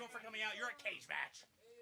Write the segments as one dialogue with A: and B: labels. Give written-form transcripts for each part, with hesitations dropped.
A: everyone for coming out. You're at Cagematch.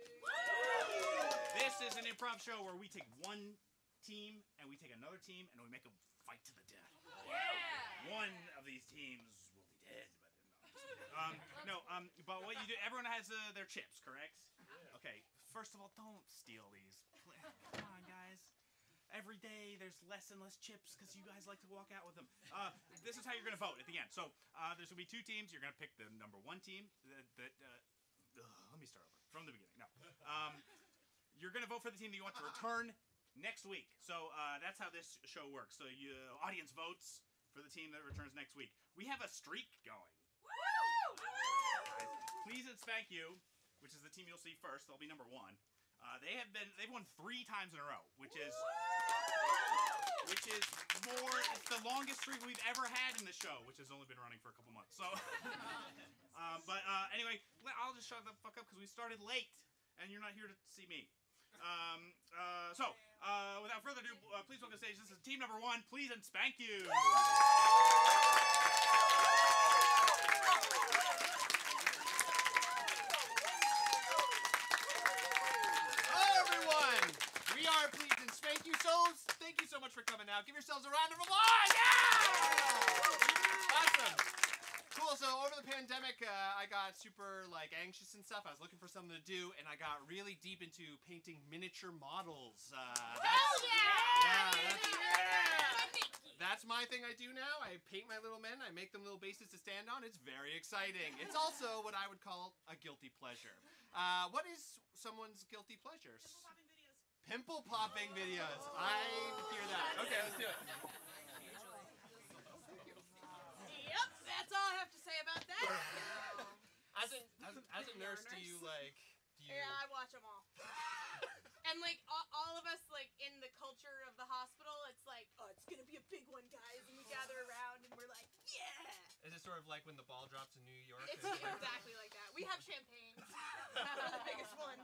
A: This is an improv show where we take one team and we take another team and we make them fight to the death. Yeah. One of these teams will be dead by the end. But what you do, everyone has their chips, correct? Yeah. Okay, first of all, don't steal these. Come on, guys. Every day there's less and less chips because you guys like to walk out with them. This is how you're going to vote at the end. So there's going to be two teams. You're going to pick the number one team. Let me start over from the beginning. No. You're going to vote for the team that you want to return next week. So that's how this show works. So you audience votes for the team that returns next week. We have a streak going. Woo! Please and Spank You, which is the team you'll see first. They'll be number one. They've won 3 times in a row, which is more. It's the longest streak we've ever had in the show, which has only been running for a couple months. So, anyway, I'll just shut the fuck up because we started late, and you're not here to see me. Without further ado, please welcome to the stage. This is team number 1. Please and Spank You.
B: Thank you thank you so much for coming out. Give yourselves a round of applause! Yeah! Awesome. Cool, so over the pandemic, I got super, anxious and stuff. I was looking for something to do, and I got really deep into painting miniature models. That's my thing I do now. I paint my little men. I make them little bases to stand on. It's very exciting. It's also what I would call a guilty pleasure. What is someone's guilty pleasures? Pimple popping videos. I hear that. Okay, let's do it.
C: Yep, that's all I have to say about that.
B: As a nurse, do you?
C: Yeah, I watch them all. And all of us in the culture of the hospital, it's oh, it's gonna be a big one, guys, and we gather around and we're like, yeah.
B: Is it sort of like when the ball drops in New York?
C: It's exactly like that. We have champagne for the biggest one.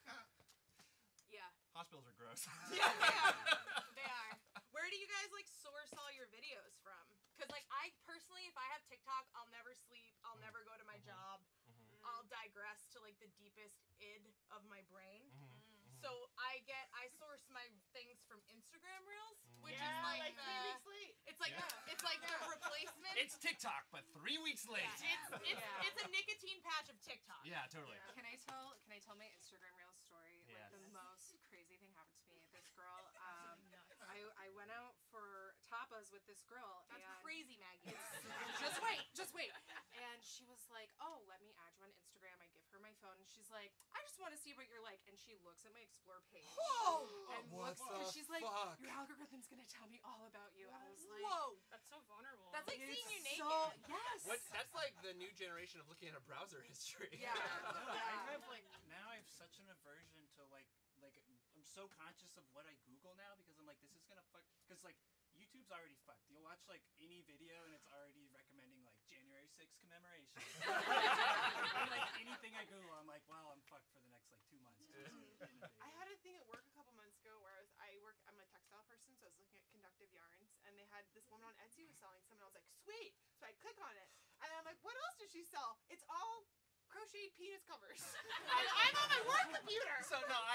C: Yeah.
B: Hospitals are gross.
C: Yeah, they are. Where do you guys source all your videos from? Because I personally, if I have TikTok, I'll never sleep. I'll never go to my job. I'll digress to the deepest id of my brain. So I source my things from Instagram Reels, which is
D: 3 weeks late.
C: It's like the replacement.
B: It's TikTok, but 3 weeks late.
C: Yeah, it's a nicotine patch of TikTok.
B: Yeah, totally.
E: Can I tell my Instagram Reels story?
B: Yes.
E: The most crazy thing happened to me. This girl, I went out for tapas with this girl.
C: That's crazy, Maggie.
E: Just wait. And she was like, "Oh, let me add you on Instagram." I give her my phone, and she's like, "I just want to see what you're like." And she looks at my Explore page.
C: Whoa!
E: And she's like, "Your algorithm's gonna tell me all about you." I was like,
C: "Whoa,
D: that's so vulnerable."
C: That's like seeing you naked.
E: Yes.
B: That's like the new generation of looking at a browser history.
C: Yeah.
F: I have now I have such an aversion to I'm so conscious of what I Google now because I'm this is gonna fuck because YouTube's already fucked. You'll watch any video and it's already recommending January 6th commemoration. Anything I Google, I'm wow, I'm fucked for the next 2 months.
D: I had a thing at work a couple months ago where I'm a textile person, so I was looking at conductive yarns, and they had this woman on Etsy was selling some, and I was like, sweet. So I click on it, and I'm like, what else does she sell? It's all crocheted penis covers. And I'm on my work computer.
B: So no, I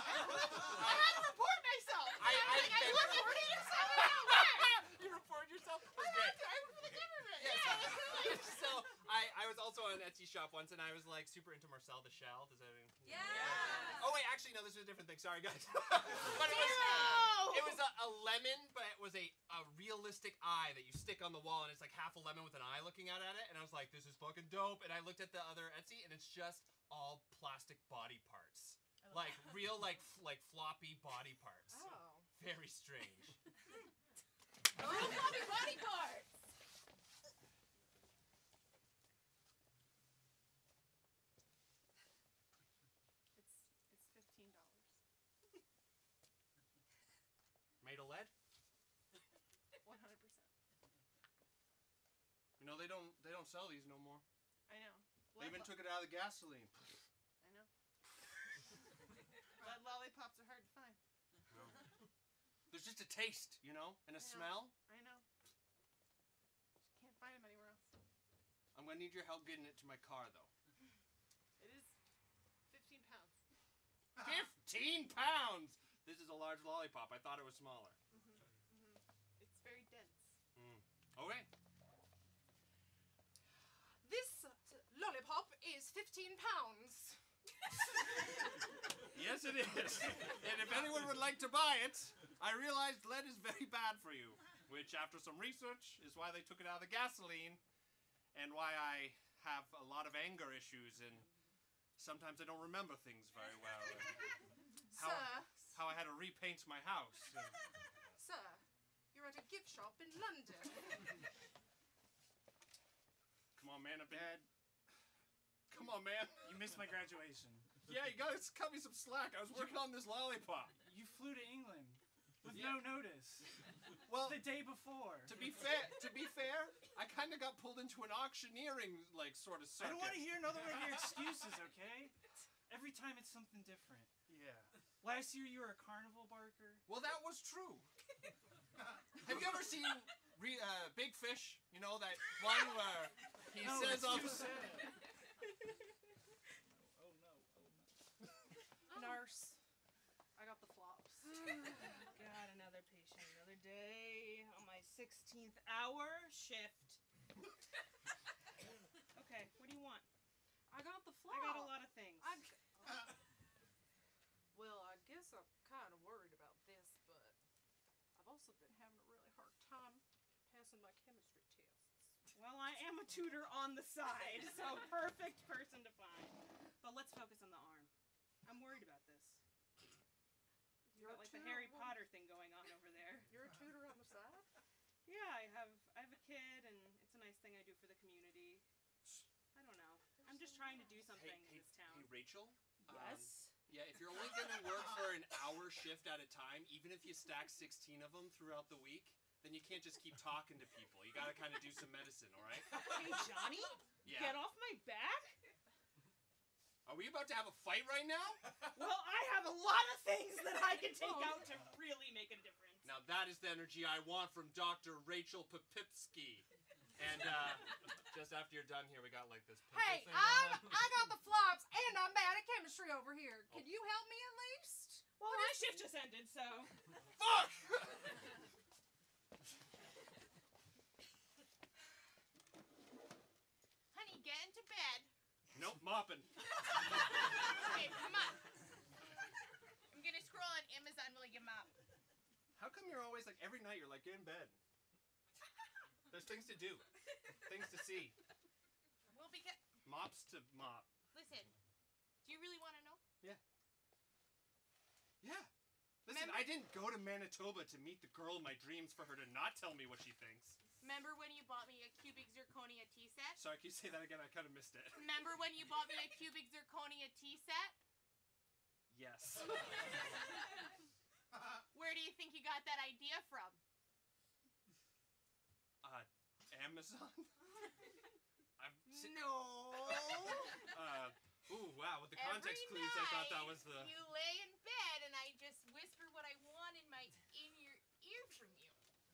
D: had to report myself. I reported yourself.
B: You reported yourself?
D: I work for the government. Yeah.
B: So I was also on an Etsy shop once, and I was super into Marcel the Shell. Does that mean?
C: Yeah.
B: Oh wait, actually no, this is a different thing. Sorry guys. But it was a lemon, but it was a realistic eye that you stick on the wall, and it's half a lemon with an eye looking out at it, and I was like, this is fucking dope. And I looked at the other Etsy, and it's just all plastic body parts. Real floppy body parts.
E: Oh.
B: Very strange.
C: Little floppy body parts.
E: It's $15.
B: Made of lead?
E: 100%.
B: You know they don't sell these no more.
D: I know.
B: They even took it out of the gasoline.
D: I know. Lead lollipops are hard to find.
B: No. There's just a taste, and a smell.
D: I know. Just can't find them anywhere else.
B: I'm gonna need your help getting it to my car, though.
D: It is
B: 15 pounds! This is a large lollipop. I thought it was smaller.
D: It's very dense.
B: Okay.
E: This lollipop is 15 pounds.
B: Yes, it is. And if anyone would like to buy it, I realized lead is very bad for you. Which, after some research, is why they took it out of the gasoline. And why I have a lot of anger issues and sometimes I don't remember things very well. How I had to repaint my house.
E: Sir, you're at a gift shop in London.
B: Come on, man.
F: Dad,
B: Come on, man.
F: you missed my graduation.
B: Yeah, you gotta cut me some slack. I was working on this lollipop.
F: You flew to England with
B: Yeah.
F: no notice.
B: Well,
F: The day before.
B: to be fair, I kind of got pulled into an auctioneering sort of
F: I
B: circuit.
F: don't want to hear another one of your excuses, okay? Every time it's something different.
B: Yeah.
F: Last year you were a carnival barker.
B: Well, that was true. Have you ever seen Big Fish? You know that one where he
F: No,
B: says
F: it's
B: all
F: too
B: the...
F: sad. Oh no.
E: Nurse, I got the flops.
G: God, another patient, another day on my 16th hour shift. Okay, what do you want?
E: I got the
G: I
E: flops.
G: got a lot of things.
E: Well, I guess I'm kind of worried about this, but I've also been having a really hard time passing my chemistry tests.
G: Well, I am a tutor on the side, so perfect person to find. But let's focus on the arm. I'm worried about this. You
E: You're
G: got
E: a
G: like the
E: tutor
G: Harry
E: on-
G: Potter thing going on over there.
E: You're a tutor on the side?
G: Yeah, I have a kid, and it's a nice thing I do for the community. I don't know. I'm just trying to do something in this town.
B: Hey, Rachel?
G: Yes?
B: Yeah, if you're only going to work for an hour shift at a time, even if you stack 16 of them throughout the week, then you can't just keep talking to people. You got to kind of do some medicine, all right?
G: Hey, Johnny?
B: Yeah.
G: Get off my back?
B: Are we about to have a fight right now?
G: Well, I have a lot of things that I can take out to really make a difference.
B: Now that is the energy I want from Dr. Rachel Popipsky. And just after you're done here, we got like this pimple
E: Hey,
B: thing going on.
E: I got the flops, and I'm bad at chemistry over here. Can you help me at least?
G: Well, my shift just ended, so...
B: Fuck!
C: Honey, get into bed.
B: Nope, mopping.
C: Okay, come on. I'm gonna scroll on Amazon while you mop.
B: How come you're always like, every night you're like, get in bed? There's things to do. Things to see.
C: Well, because
B: Mops to mop.
C: listen, do you really want to know?
B: Yeah. Listen, I didn't go to Manitoba to meet the girl of my dreams for her to not tell me what she thinks.
C: Remember when you bought me a cubic zirconia tea set?
B: Sorry, can you say that again? I kind of missed it.
C: Remember when you bought me a cubic zirconia tea set?
B: Yes.
C: Where do you think you got that idea from?
B: Amazon?
C: No.
B: Ooh, wow, with the context
C: Every
B: clues, I thought that
C: night
B: was the...
C: You lay in bed and I just whisper what I want in your ear from you.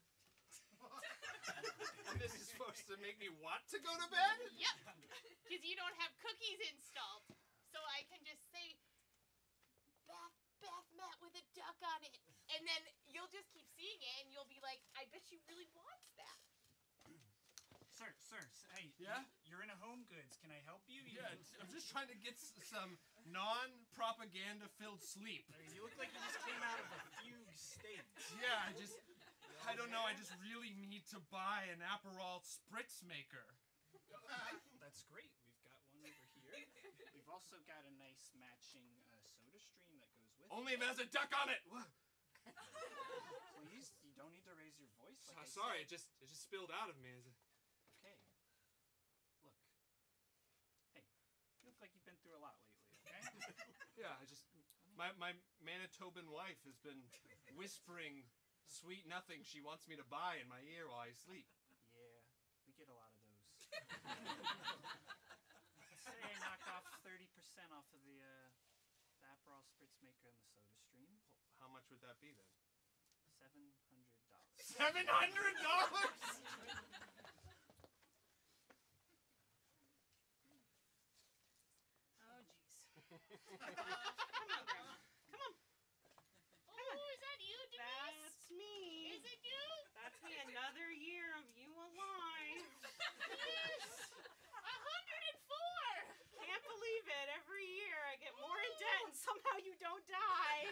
B: And this is supposed to make me want to go to bed?
C: Yep. Because you don't have cookies installed. So I can just say, bath mat with a duck on it. And then you'll just keep seeing it and you'll be like, I bet she really wants that.
F: Sir, hey.
B: Yeah?
F: You're in a Home Goods. Can I help you?
B: Yeah, I'm just trying to get some non-propaganda-filled sleep.
F: You look like you just came out of a fugue state.
B: Yeah, I don't know, I just really need to buy an Aperol Spritz maker.
F: That's great. We've got one over here. We've also got a nice matching soda stream that goes with
B: Only
F: it.
B: if it has a duck on it!
F: Please, you don't need to raise your voice. Like I
B: Sorry,
F: said.
B: it just spilled out of me.
F: Okay. Look. Hey, you look like you've been through a lot lately, okay?
B: Yeah, my Manitoban wife has been whispering sweet nothing she wants me to buy in my ear while I sleep.
F: Yeah, we get a lot of those. Say I knocked off 30% off of the Aperol Spritz maker and the soda stream.
B: How much would that be then?
F: $700.
B: $700?
G: Oh, jeez. Come on, Grandma.
B: 104!
G: Can't believe it. Every year I get more in debt and somehow you don't die.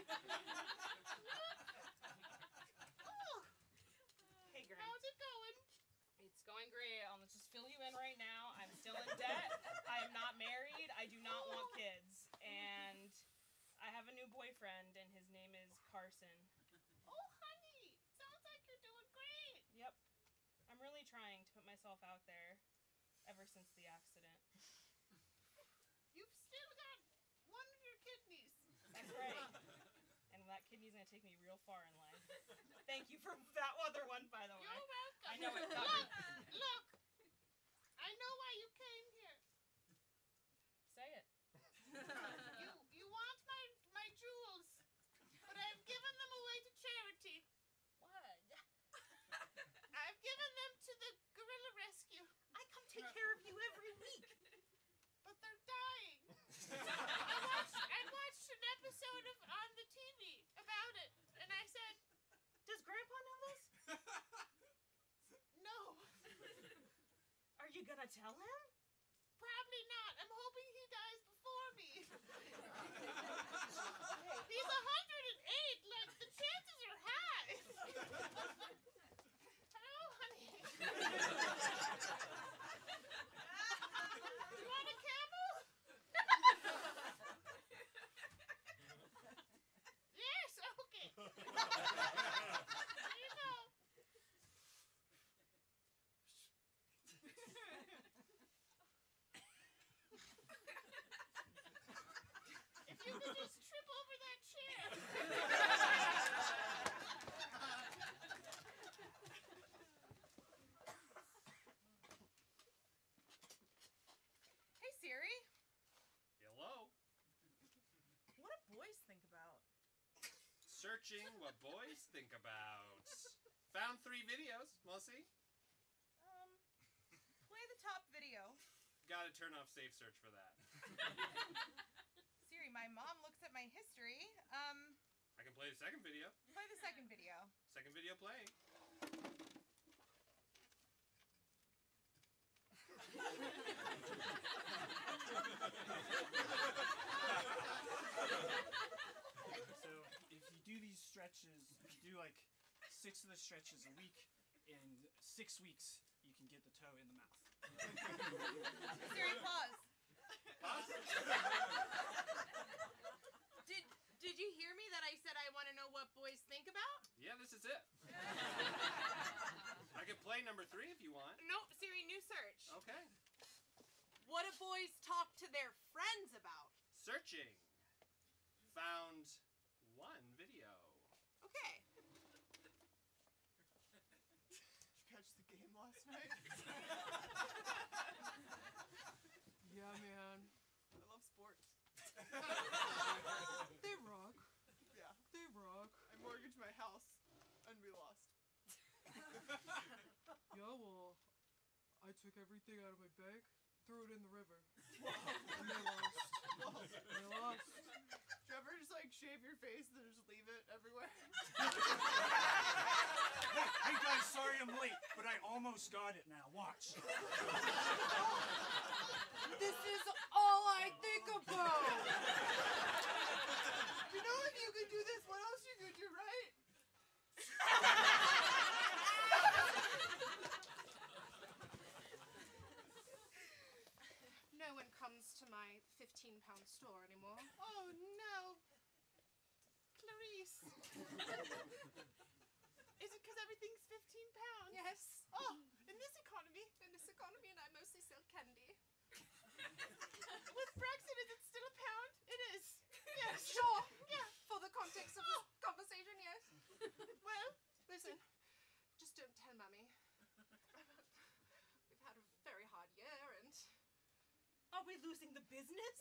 G: Hey, Grant.
E: How's it going? It's going great. I'll just fill you in right now. I'm still in debt. I am not married. I do not want kids. And I have a new boyfriend, and his name is Carson.
D: Oh, honey. Sounds like you're doing great.
E: Yep. I'm really trying to put myself out there ever since the accident.
D: You've still got one of your kidneys.
E: That's right. And that kidney's gonna take me real far in life. Thank you for that other one, by the way.
D: You're welcome.
E: I know it got me.
D: Look. I know why you came here.
E: Say it.
D: You want my jewels, but I've given them away to charity.
E: What?
D: I've given them to the gorilla rescue.
G: I come take care of you every week.
D: But they're dying. I watched an episode on the TV about it, and I said,
G: Does Grandpa know this?
D: no,
G: Are you gonna tell him?
D: probably not. I'm hoping he dies before me. He's 108. Like, the chances are high. Hello, honey. You want a camel? Yes, okay. Here you go. If you could just trip over that chair.
C: Hey Siri,
B: Hello?
C: what do boys think about?
B: Searching what boys think about. Found 3 videos. Wanna see?
C: Play the top video.
B: Gotta turn off safe search for that.
C: Siri, my mom looks at my history.
B: I can play the second video.
C: Play the second video.
B: Second video playing.
F: So if you do these stretches, if you do like 6 of the stretches a week, in 6 weeks, you can get the toe in the mouth.
C: Siri, pause.
B: Pause.
C: Did you hear me that I said I want to know what boys think about?
B: Yeah, this is it. I can play number 3 if you want.
C: Nope, Siri, new search.
B: Okay.
C: What do boys talk to their friends about?
B: Searching. Found 1 video.
C: Okay.
D: Did you catch the game last night?
E: Yeah, man.
D: I love sports.
E: They rock.
D: Yeah.
E: They rock.
D: I mortgaged my house, and we lost.
E: Yeah, well, I took everything out of my bank, threw it in the river. And they lost. They lost.
D: Do you ever just like shave your face and then just leave it everywhere?
F: Hey guys, sorry I'm late, but I almost got it now. Watch.
E: This is all I think about.
D: You know, if you could do this, what else you could do, right?
E: No one comes to my 15-pound store anymore.
D: Oh no, Clarice. Is it because everything's 15 pounds?
E: Yes.
D: Oh, in this economy.
E: In this economy, and I mostly sell candy.
D: With Brexit, is it still a pound? It is. Yes.
E: Sure.
D: Yeah.
E: For the context of this conversation, yes.
D: Well, listen.
E: Just don't tell Mummy. We've had a very hard year, and
G: Are we losing the business?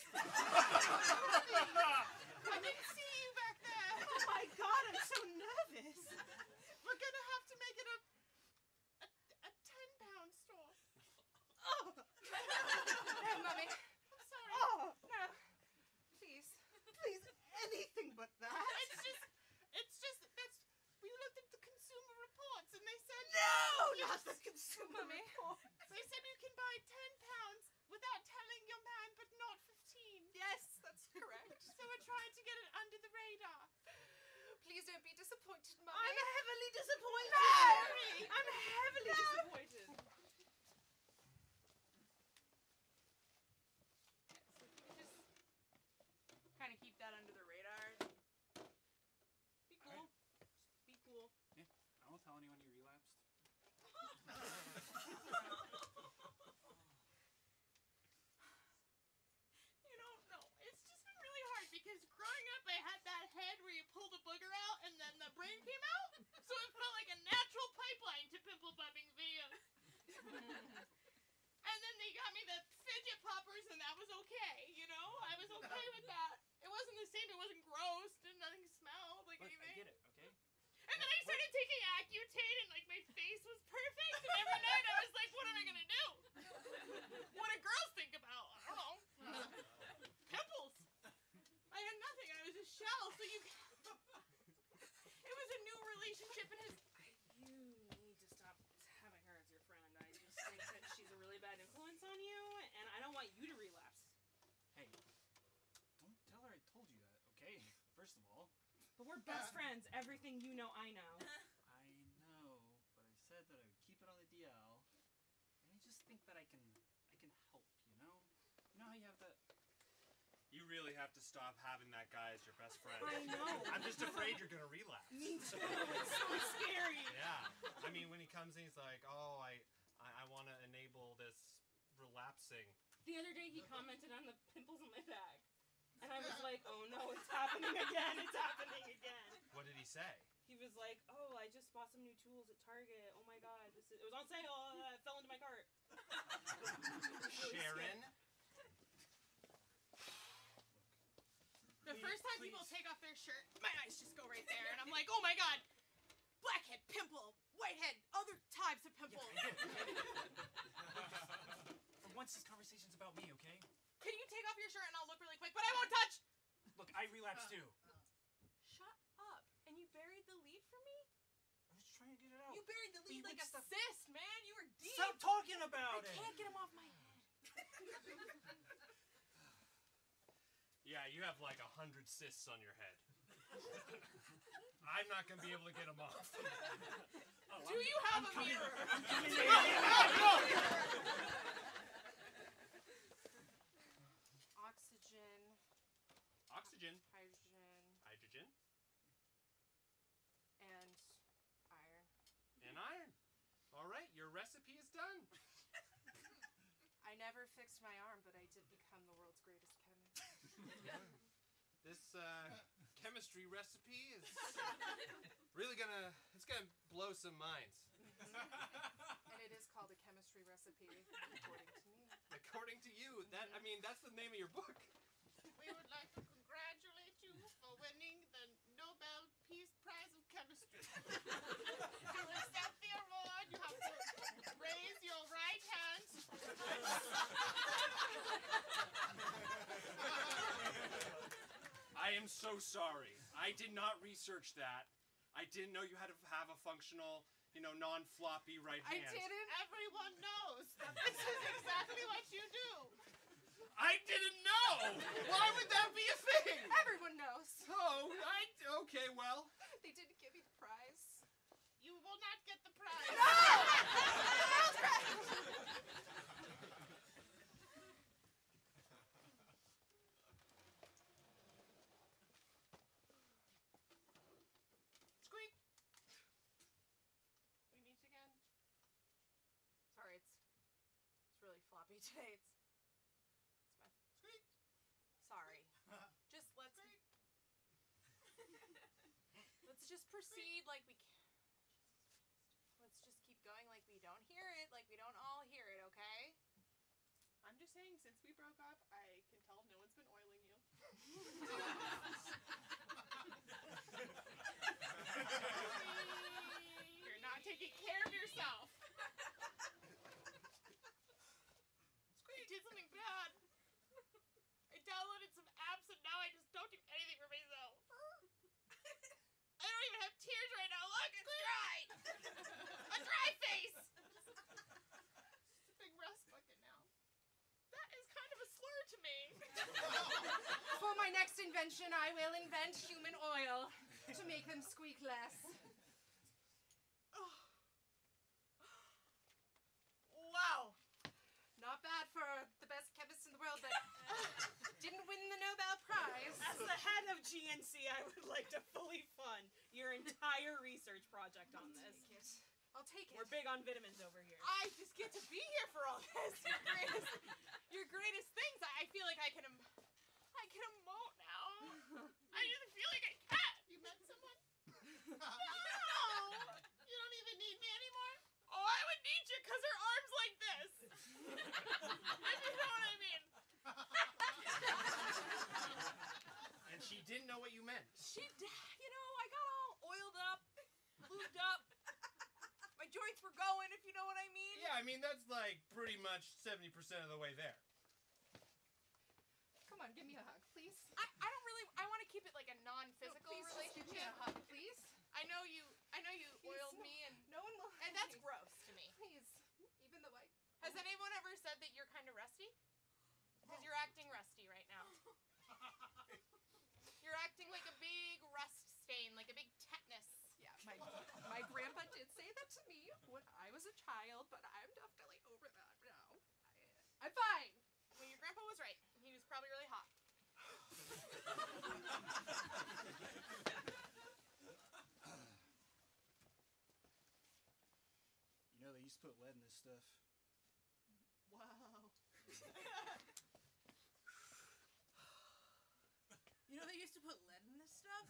D: I didn't see you back there.
G: Oh my god, I'm so nervous.
D: We're gonna have to make it a 10-pound store.
G: Oh,
E: no, Mummy.
D: I'm sorry.
G: oh,
E: No. Please.
G: please, anything but that.
D: It's just that's. We looked at the consumer reports and they said
G: No, not the consumer
E: Mummy.
G: report.
D: they said you can by 10 pounds without telling your man, but not 15.
C: Yes, that's correct.
D: So we're trying to get it under the radar.
C: Please don't be disappointed, Mommy.
G: I'm heavily disappointed.
C: Mary!
G: I'm heavily disappointed.
C: Just kind of keep that under the radar. Be cool. Be cool.
F: Yeah, I won't tell anyone you relapsed.
D: You don't know. It's just been really hard because growing up I had that head where you pull the booger out and then the brain came out. So it felt like a natural pipeline to pimple popping videos. And then they got me the fidget poppers and that was okay, you know? I was okay with that. It wasn't the same, it wasn't gross, nothing smelled like
F: Look,
D: anything.
F: I get it, okay?
D: And then I started taking Accutane and like my face was perfect and every night I was like, what am I gonna do? What do girls think about? I don't know. Pimples. I had nothing, I was a shell, so you it was a new relationship and his
G: You need to stop having her as your friend. I just think that she's a really bad influence on you, and I don't want you to relapse.
F: Hey, don't tell her I told you that, okay? First of all.
G: But we're best friends. Everything you know, I know.
F: I know, but I said that I would keep it on the DL, and I just think that I can help, you know? You know how you have that...
B: You really have to stop having that guy as your best friend.
G: I know.
B: I'm just afraid you're gonna relapse.
G: Me too. It's so scary.
B: Yeah. I mean, when he comes in, he's like, "Oh, I want to enable this relapsing."
G: The other day, he commented on the pimples on my back, and I was like, "Oh no, it's happening again! It's happening again!"
B: What did he say?
G: He was like, "Oh, I just bought some new tools at Target. Oh my God, it was on sale. It fell into my cart."
B: Sharon.
D: The first time people take off their shirt, my eyes just go right there and I'm like, oh my god! Blackhead, pimple, whitehead, other types of pimples.
F: For once, this conversation's about me, okay?
D: Can you take off your shirt and I'll look really quick, but I won't touch!
F: Look, I relapsed too.
C: Shut up. And you buried the lead for me?
F: I was trying to get it out.
C: You buried the lead
F: you
C: like a
F: would stop-
C: cyst, man. You were deep.
F: Stop talking about
C: I
F: it!
C: can't get him off my head.
B: Yeah, you have like 100 cysts on your head. I'm not gonna be able to get them off.
D: Do you have a mirror?
C: Oxygen,
B: Oxygen,
C: hydrogen,
B: hydrogen,
C: and iron.
B: and iron. All right, your recipe is done.
C: I never fixed my arm, but I did become the world's greatest chemist.
B: This chemistry recipe is really gonna blow some minds.
C: And it is called a chemistry recipe, according to me.
B: According to you, that's the name of your book.
D: We would like to congratulate you for winning the Nobel Peace Prize of Chemistry. To accept the award, you have to raise your right hand.
B: I am so sorry. I did not research that. I didn't know you had to have a functional, non-floppy right
C: I
B: hand.
C: didn't.
D: Everyone knows that this is exactly what you do.
B: I didn't know! Why would that be a thing?
C: Everyone knows.
B: Oh, okay, well.
C: They didn't give me the prize.
D: You will not get the prize. Squeak. We meet again.
C: Sorry, it's really floppy today. It's my
B: Squeak.
C: sorry. Just let's just proceed like we can. Let's just keep going like we don't hear it, like we don't all hear it, okay?
D: I'm just saying, since we broke up, I can tell no one's been oiling you. You're not taking care of yourself. I did something bad. I downloaded some apps and now I just don't do anything for myself. I don't even have tears right now. Look, it's dry. A dry face. It's a big rust bucket now.
C: to me.
H: For my next invention, I will invent human oil to make them squeak less.
C: Wow.
H: Not bad for the best chemist in the world, but didn't win the Nobel Prize.
G: As the head of GNC, I would like to fully fund your entire research project on this.
H: I'll take it.
G: We're big on vitamins over here.
C: I just get to be here for all this. Your greatest things. I feel like I can emote now. I just feel like I can.
B: You met someone?
C: No.
B: You don't even need me anymore?
C: Oh, I would need you because her arm's like this. If you know what I mean.
B: And she didn't know what you meant.
C: I got all oiled up, lubed up. My joints were going, if you know what I mean.
B: Yeah, I mean, that's like pretty much 70% of the way there.
H: Come on, give me a hug, please.
C: I want to keep it like a non-physical
H: Please just give me
C: relationship.
H: a hug, please.
C: I know you oiled
H: no,
C: me and
H: No one will.
C: and that's gross to me.
H: Please, even though I.
C: Has anyone ever said that you're kind of rusty? Because you're acting rusty right now. You're acting like a big rust stain, like a big tetanus.
H: Yeah, my grandpa did say that to me when I was a child, but I'm definitely over that now. I'm fine.
C: Well, your grandpa was right. He was probably really hot.
F: You know, they used to put lead in this stuff.
H: Wow.
G: You know they used to put lead in this stuff?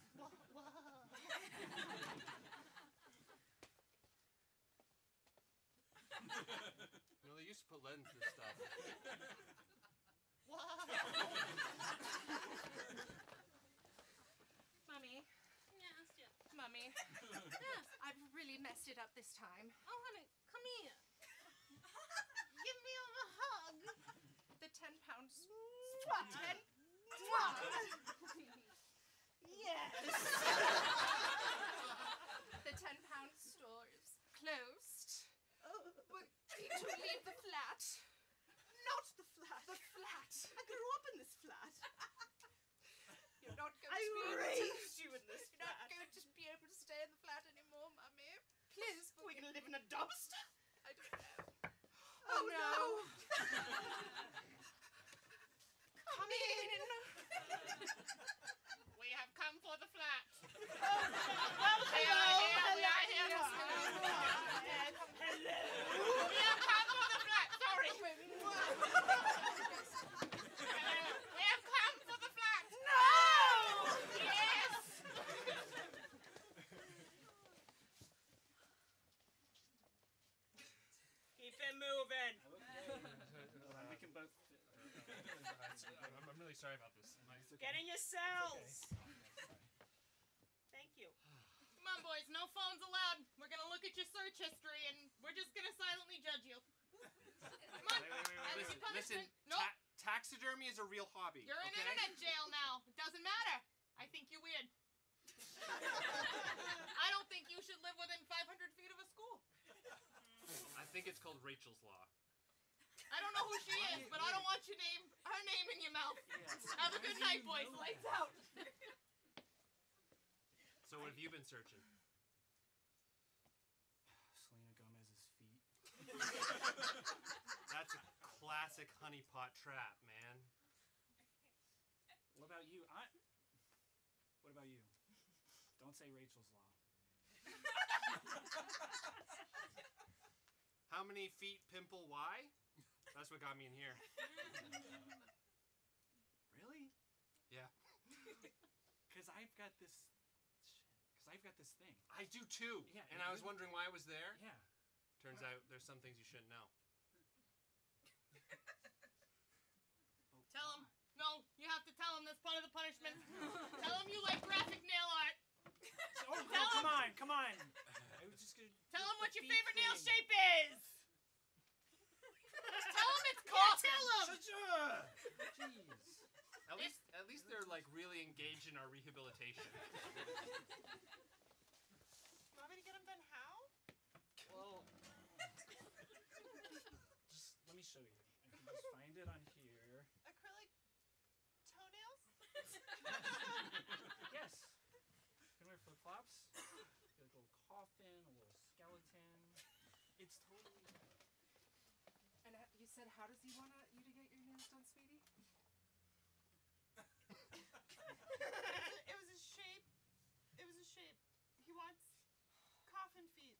B: You know, they used to put lead into this stuff.
H: Mummy.
E: Yes.
H: Mummy. I've really messed it up this time.
E: Oh, honey, come here. Give me a hug.
H: The 10-pound
E: Mwah.
H: 10.
G: Yes.
H: The 10-pound store is closed. But need to leave the flat.
G: Not the flat.
H: The flat.
G: I grew up in this flat.
H: You're not going
G: I
H: to be able to.
G: raised you in this
H: You're not
G: flat.
H: going to be able to stay in the flat anymore, Mummy. Please,
G: We're gonna live in a dumpster?
H: I don't know.
G: Oh, no.
H: Come in.
C: We have come for the flat.
G: Hello.
C: We are here.
G: Hello.
C: We have come for the flat. Sorry. We have come for the flat.
G: No!
C: Yes.
G: Keep it moving.
F: We can both.
B: I'm really sorry about this.
G: Get in your cells. Thank you.
C: Come on, boys. No phones allowed. We're gonna look at your search history and we're just gonna silently judge you. Come on. That's your
B: Listen,
C: punishment. Nope.
B: taxidermy is a real hobby.
C: You're in
B: okay?
C: internet jail now. It doesn't matter. I think you're weird. I don't think you should live within 500 feet of a school.
B: I think it's called Rachel's Law.
C: I don't know who she is, but I don't want her name in your mouth. Have a good night, boys. Lights out.
B: So what have you been searching?
F: Selena Gomez's feet.
B: That's a classic honeypot trap, man.
F: What about you? What about you? Don't say Rachel's Law.
B: How many feet pimple Y? That's what got me in here.
F: Really?
B: Yeah.
F: Because I've got this thing.
B: I do too.
F: Yeah,
B: and I was wondering why I was there.
F: Yeah.
B: Turns out there's some things you shouldn't know.
C: Tell him. No, you have to tell him that's part of the punishment. Tell him you like graphic nail art.
F: Oh,
C: Tell him.
F: come on. I was just gonna.
C: Tell him what your
F: feet
C: favorite nail
F: thing.
C: shape is. Tell him it's coffin.
G: Tell him.
F: Jeez.
B: At least they're like really engaged in our rehabilitation.
D: Want me to get him done how?
F: Well, just let me show you. I can just find it on here.
D: Acrylic
F: Yes. Can wear flip-flops. Get like a little coffin, a little skeleton. It's totally...
H: And you said, how does he want you to get your nails done, sweetie?
D: It was a shape. It was a shape. He wants coffin feet.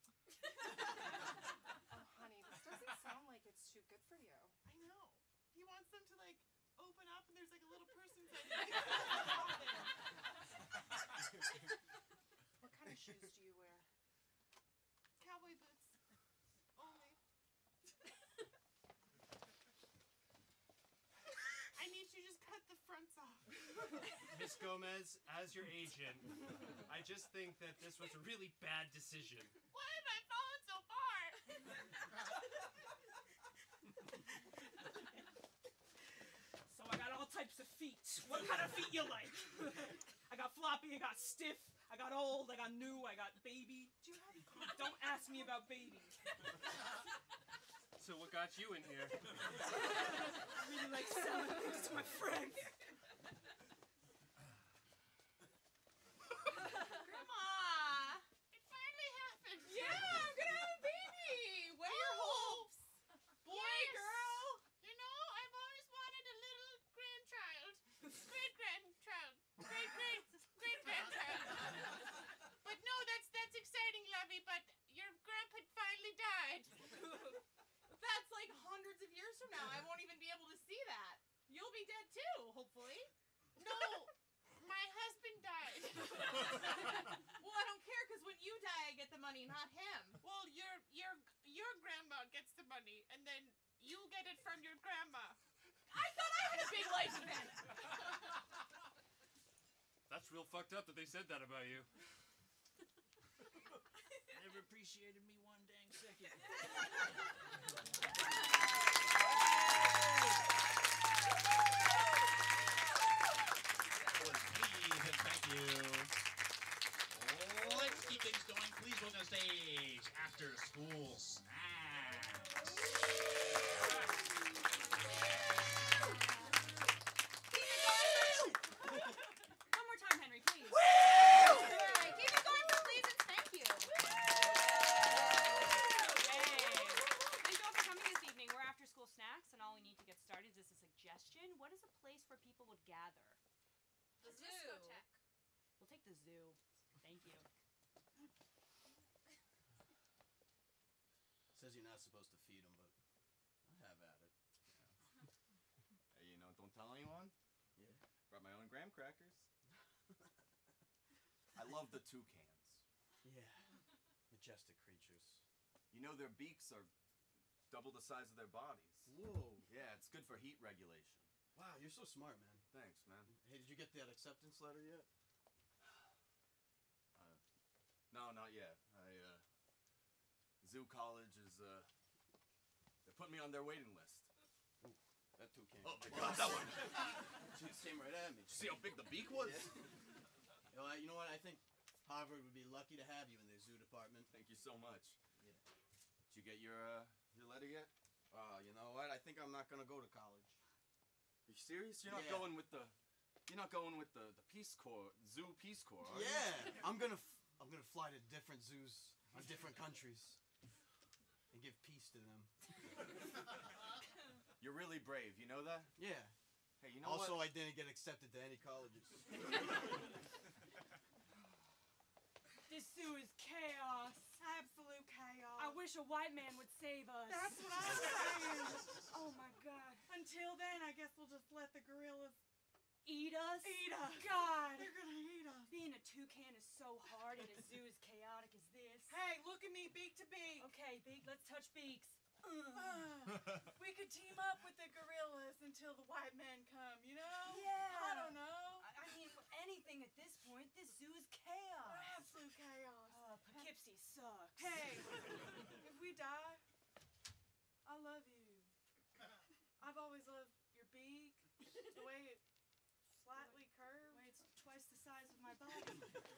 H: Oh, honey, this doesn't sound like it's too good for you.
D: I know. He wants them to like open up and there's like a little person inside.
H: What kind of shoes do you wear?
D: Cowboy boots. Only. I need you to just cut the fronts off.
B: Miss Gomez, as your agent, I just think that this was a really bad decision.
D: Why am I falling so far?
G: So I got all types of feet. What kind of feet you like? I got floppy, I got stiff, I got old, I got new, I got baby. Don't ask me about baby.
B: So what got you in here?
G: I really like selling things to my friends.
C: Grandma!
D: It finally happened.
C: Yeah, I'm gonna have a baby! What are your hopes? Boy,
D: Yes.
C: girl?
D: You know, I've always wanted a little grandchild. Great-grandchild. Great-grandchild. But no, that's exciting, Lovey, but your grandpa finally died.
C: That's like hundreds of years from now. I won't even be able to see that. You'll be dead too, hopefully.
D: No, my husband died.
C: Well, I don't care, because when you die, I get the money, not him.
D: Well, your grandma gets the money, and then you get it from your grandma.
C: I thought I had a big life event.
B: That's real fucked up that they said that about you.
A: Never appreciated me one dang second.
I: Please and thank you. Let's keep things going. Please go on the stage. After school snacks.
E: One more time, Henry, please.
C: Alright, keep it going for please and thank you.
E: Yay. Thank you all for coming this evening. We're after school snacks, and all we need to get started is a suggestion. What is a place where people would gather?
C: The discotheque.
E: We'll take the zoo. Thank you.
J: Says you're not supposed to feed them, but I have at it.
K: Hey, you know, don't tell anyone.
J: Yeah.
K: Brought my own graham crackers. I love the toucans.
J: Yeah. Majestic creatures.
K: You know, their beaks are double the size of their bodies.
J: Whoa.
K: Yeah, it's good for heat regulation.
J: Wow, you're so smart, man.
K: Thanks, man.
J: Hey, did you get that acceptance letter yet?
K: No, not yet. Zoo College is, they're putting me on their waiting list.
J: Ooh, that toucan.
K: Oh my god, that one!
J: She came right at me.
K: See how big the beak was?
J: Yeah. You know what? I think Harvard would be lucky to have you in their zoo department.
K: Thank you so much.
J: Yeah.
K: Did you get your letter yet?
J: You know what? I think I'm not gonna go to college.
K: Are you serious? You're not
J: Yeah.
K: going with the Peace Corps, Zoo Peace Corps, are you?
J: Yeah, I'm gonna fly to different zoos on different countries and give peace to them.
K: You're really brave, you know that?
J: Yeah.
K: Hey, you know
J: Also,
K: what?
J: I didn't get accepted to any colleges.
G: This zoo is chaos.
D: Absolute chaos.
G: I wish a white man would save us.
D: That's what I'm saying.
G: Oh my god.
D: Until then, I guess we'll just let the gorillas
G: Eat us?
D: eat us.
G: God.
D: They're gonna eat us.
G: Being a toucan is so hard and a zoo as chaotic as this.
D: Hey, look at me, beak to beak.
G: Okay, let's touch beaks.
D: We could team up with the gorillas until the white men come, you know?
G: Yeah.
D: I don't know.
G: I mean, anything at this point, this zoo is chaos.
D: Absolute chaos.
G: Poughkeepsie sucks.
D: Hey, if we die, I love you. I've always loved your beak, the way it slightly curved.
G: Wait, it's twice the size of my body.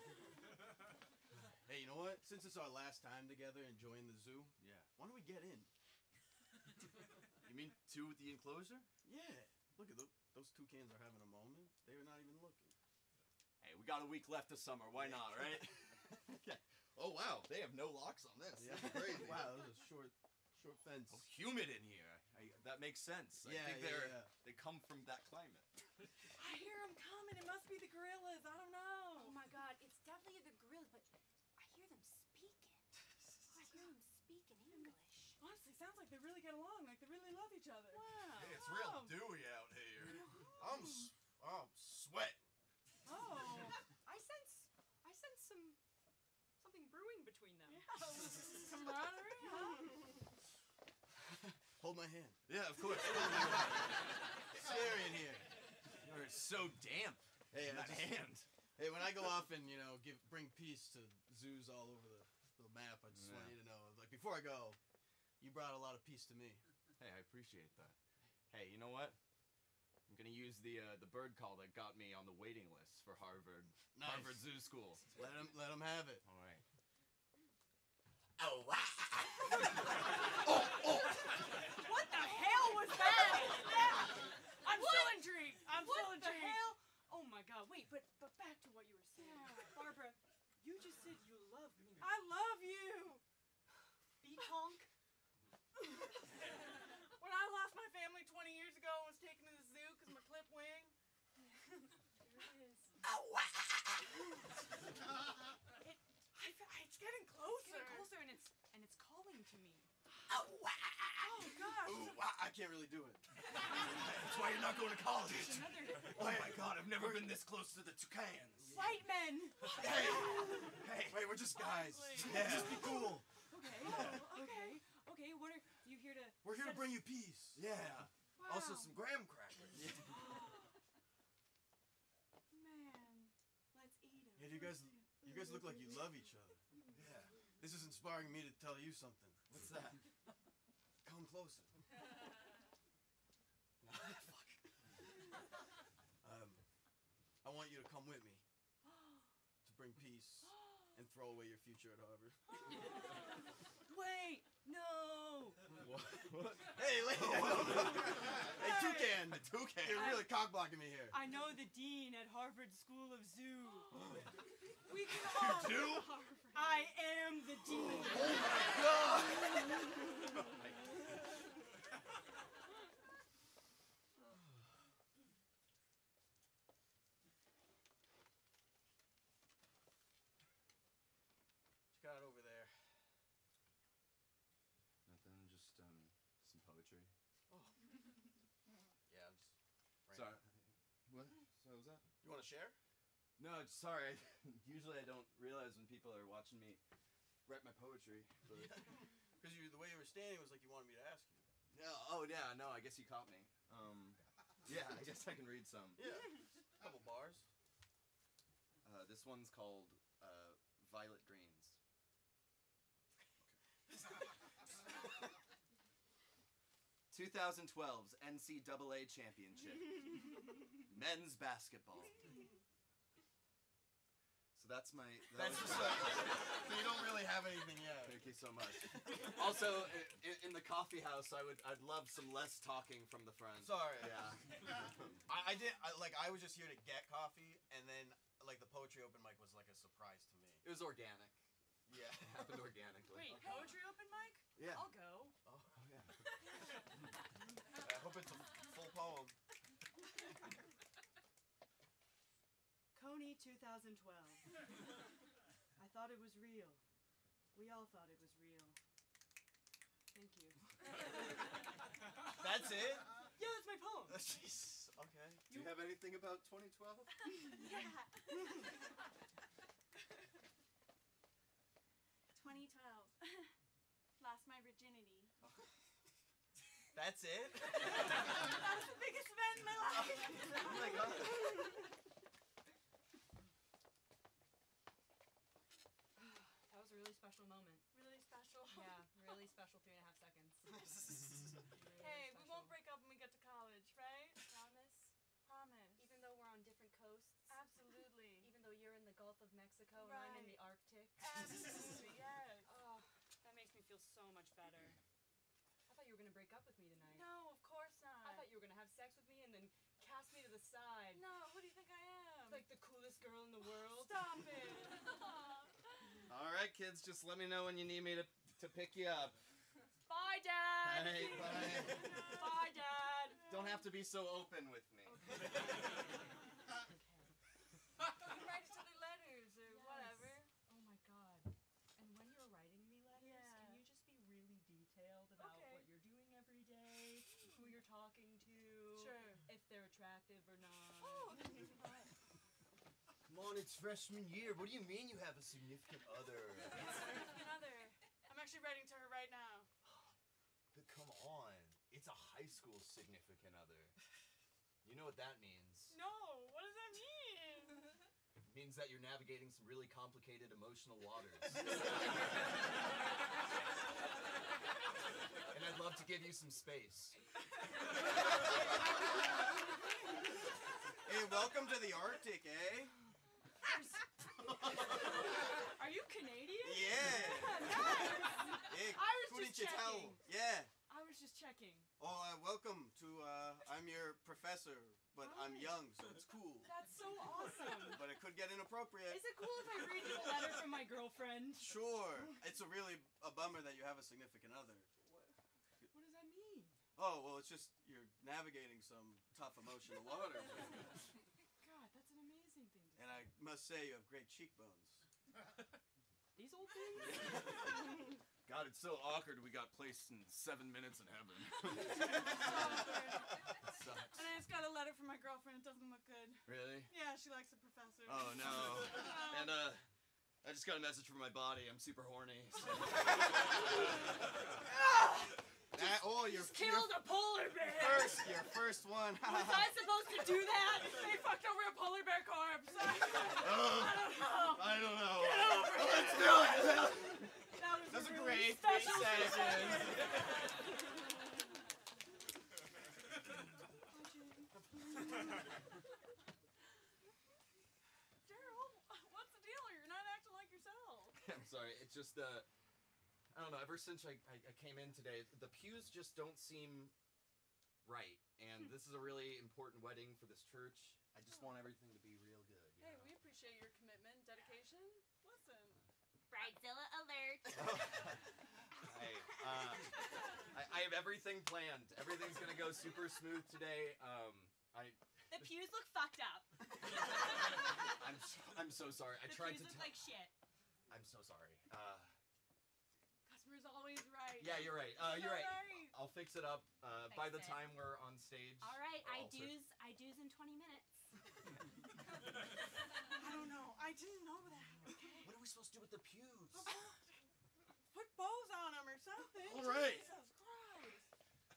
J: Hey, you know what? Since it's our last time together enjoying the zoo,
K: Yeah.
J: why don't we get in?
K: You mean two with the enclosure?
J: Yeah. Look at those toucans are having a moment. They were not even looking.
K: Hey, we got a week left of summer. Why not, right?
L: Yeah. Oh wow, they have no locks on this.
J: Yeah.
L: That's crazy.
J: Wow, that was a short fence.
K: Oh, humid in here. That makes sense. I think they come from that climate.
G: I hear them coming. It must be the gorillas. I don't know.
C: Oh my god, it's definitely the gorillas, but I hear them speaking. I hear them speaking English.
G: Honestly, sounds like they really get along. Like they really love each other. Wow.
L: Hey, it's real dewy out here. I'm sweating.
G: Oh.
H: I sense something brewing between them.
G: Yeah. Camaraderie, huh?
J: Hold my hand.
K: Yeah, of course.
J: It's scary in here.
K: You're so damp.
J: Hey,
K: in that hand.
J: Hey, when I go off and bring peace to zoos all over the map, I just want you to know, like before I go, you brought a lot of peace to me.
K: Hey, I appreciate that. Hey, you know what? I'm gonna use the bird call that got me on the waiting list for Harvard Zoo School.
J: Let him have it.
K: All right.
J: Oh wow!
G: What the hell was that? I'm still intrigued. I'm still
E: What the
G: intrigued.
E: hell?
G: Oh my god, wait, but back to what you were saying. Barbara, you just said you love me.
E: I love you.
G: Beak honk.
E: When I lost my family 20 years ago and was taken to the zoo because my clip wing.
G: There it is.
E: It's getting closer.
G: It's getting closer and it's calling to me.
E: Oh gosh.
J: Ooh, I can't really do it.
K: That's why you're not going to college.
G: Another
K: Oh my God, I've never been this close to the toucans.
G: white men.
J: Hey, wait, we're just guys.
K: Yeah.
J: Just be cool.
G: Okay. What are you here to?
J: We're here to bring you peace.
K: Yeah.
G: Wow.
J: Also some graham crackers.
G: Man, let's eat 'em.
J: Hey, you guys look like you love each other.
K: Yeah.
J: This is inspiring me to tell you something.
K: What's that?
J: Come closer. I want you to come with me to bring peace and throw away your future at Harvard.
G: Wait, no.
J: What? Hey, lady. Hey, toucan.
K: Toucan.
J: You're really cock-blocking me here.
G: I know the dean at Harvard School of Zoo.
E: We can all
K: do?
E: go to Harvard.
G: I am the dean.
K: Oh my God.
J: What you got over there?
K: Nothing, just some poetry.
J: Oh. Yeah, I'm just...
K: Sorry. What? So was that?
J: You want to share?
K: No, sorry. Usually I don't realize when people are watching me write my poetry.
J: Because the way you were standing was like you wanted me to ask you.
K: No. Oh yeah. No. I guess you caught me. Yeah. I guess I can read some.
J: Yeah. A couple bars.
K: This one's called Violet Greens. 2012's NCAA Championship. Men's basketball. So that's my...
J: That's just so you don't really have anything yet.
K: Thank you so much. Also, in the coffee house, I'd love some less talking from the front.
J: Sorry.
K: Yeah.
J: I was just here to get coffee, and then like the poetry open mic was like a surprise to me.
K: It was organic.
J: Yeah.
K: It happened organically.
E: Wait, poetry open mic?
K: Yeah.
E: I'll go.
J: Oh yeah. I hope it's a full poem.
G: Coney 2012. I thought it was real. We all thought it was real. Thank you.
J: That's it?
G: Yeah, that's my poem.
J: Jeez. Okay.
K: Do you have anything about 2012?
C: Yeah. 2012. Lost my virginity.
J: That's it?
C: That was the biggest event in my life.
J: Oh my God.
E: That was a really special moment.
C: Really special.
E: Yeah, really special 3.5 seconds.
C: Hey, we won't break up when we get to college, right?
E: Promise?
C: Promise.
E: Even though we're on different coasts?
C: Absolutely.
E: Even though you're in the Gulf of Mexico and I'm in the Arctic?
C: Absolutely, yes.
E: Oh, that makes me feel so much better. I thought you were going to break up with me tonight.
C: No, of course not.
E: I thought you you were gonna have sex with me and then cast me to the side.
C: No, who do you think I am?
E: Like the coolest girl in the world.
C: Stop it.
K: All right, kids, just let me know when you need me to pick you up.
E: Bye, Dad.
K: Hey, bye.
E: Bye, Dad.
K: Don't have to be so open with me.
C: You can write each other letters or whatever.
E: Oh my god. And when you're writing me letters, can you just be really detailed about what you're doing every day, who you're talking to, if they're attractive or not?
C: Oh,
L: Come on, it's freshman year. What do you mean you have a significant other?
D: Significant other. I'm actually writing to her right now.
L: But come on, it's a high school significant other. You know what that means?
E: No, what does that mean?
L: It means that you're navigating some really complicated emotional waters. And I'd love to give you some space.
J: Hey, welcome to the Arctic, eh?
E: Are you Canadian?
J: Yeah. Hey,
E: I was
J: who
E: just
J: did you tell?
E: checking.
J: Yeah.
E: I was just checking.
J: Oh, welcome to, I'm your professor, but I'm young, so it's cool.
E: That's so awesome.
J: But it could get inappropriate.
E: Is it cool if I read you a letter from my girlfriend?
J: Sure. It's a bummer that you have a significant other.
E: What does that mean?
J: Oh, well, it's just you're navigating some tough emotional waters.
E: God, that's an amazing thing to say.
J: And I must say, you have great cheekbones.
E: These old things?
K: God, it's so awkward we got placed in 7 minutes in heaven. It sucks.
D: And I just got a letter from my girlfriend. It doesn't look good.
K: Really?
D: Yeah, she likes the professor.
K: Oh, no. And, I just got a message from my body. I'm super horny. So.
J: You're
E: Killed a polar bear!
J: your first one.
E: Was I supposed to do that? They fucked over a polar bear corpse.
K: I don't know.
E: Get over it.
K: Let's do it.
E: That was
K: a
E: really
K: great 3
E: special
K: seconds.
E: Gerald, what's the deal? You're not acting like yourself.
K: I'm sorry. It's just, I don't know. Ever since I came in today, the pews just don't seem right. And this is a really important wedding for this church. I just want everything to be real good. You
D: Hey,
K: know?
D: we appreciate your commitment, dedication. Listen.
C: Bridezilla alert.
K: Hey, I have everything planned. Everything's gonna go super smooth today.
C: The pews look fucked up.
K: I'm so sorry. I
C: The
K: tried
C: pews
K: to.
C: look like shit.
K: I'm so sorry.
D: Customer's always right.
K: Yeah, you're right. You're right. I'll fix it up by the
C: Fix it.
K: time we're on stage.
C: All right, I
K: I'll
C: do's in 20 minutes.
D: I don't know. I didn't know that. Okay.
L: What are we supposed to do with the pews?
D: Put bows on them or something.
K: All right.
D: Jesus Christ.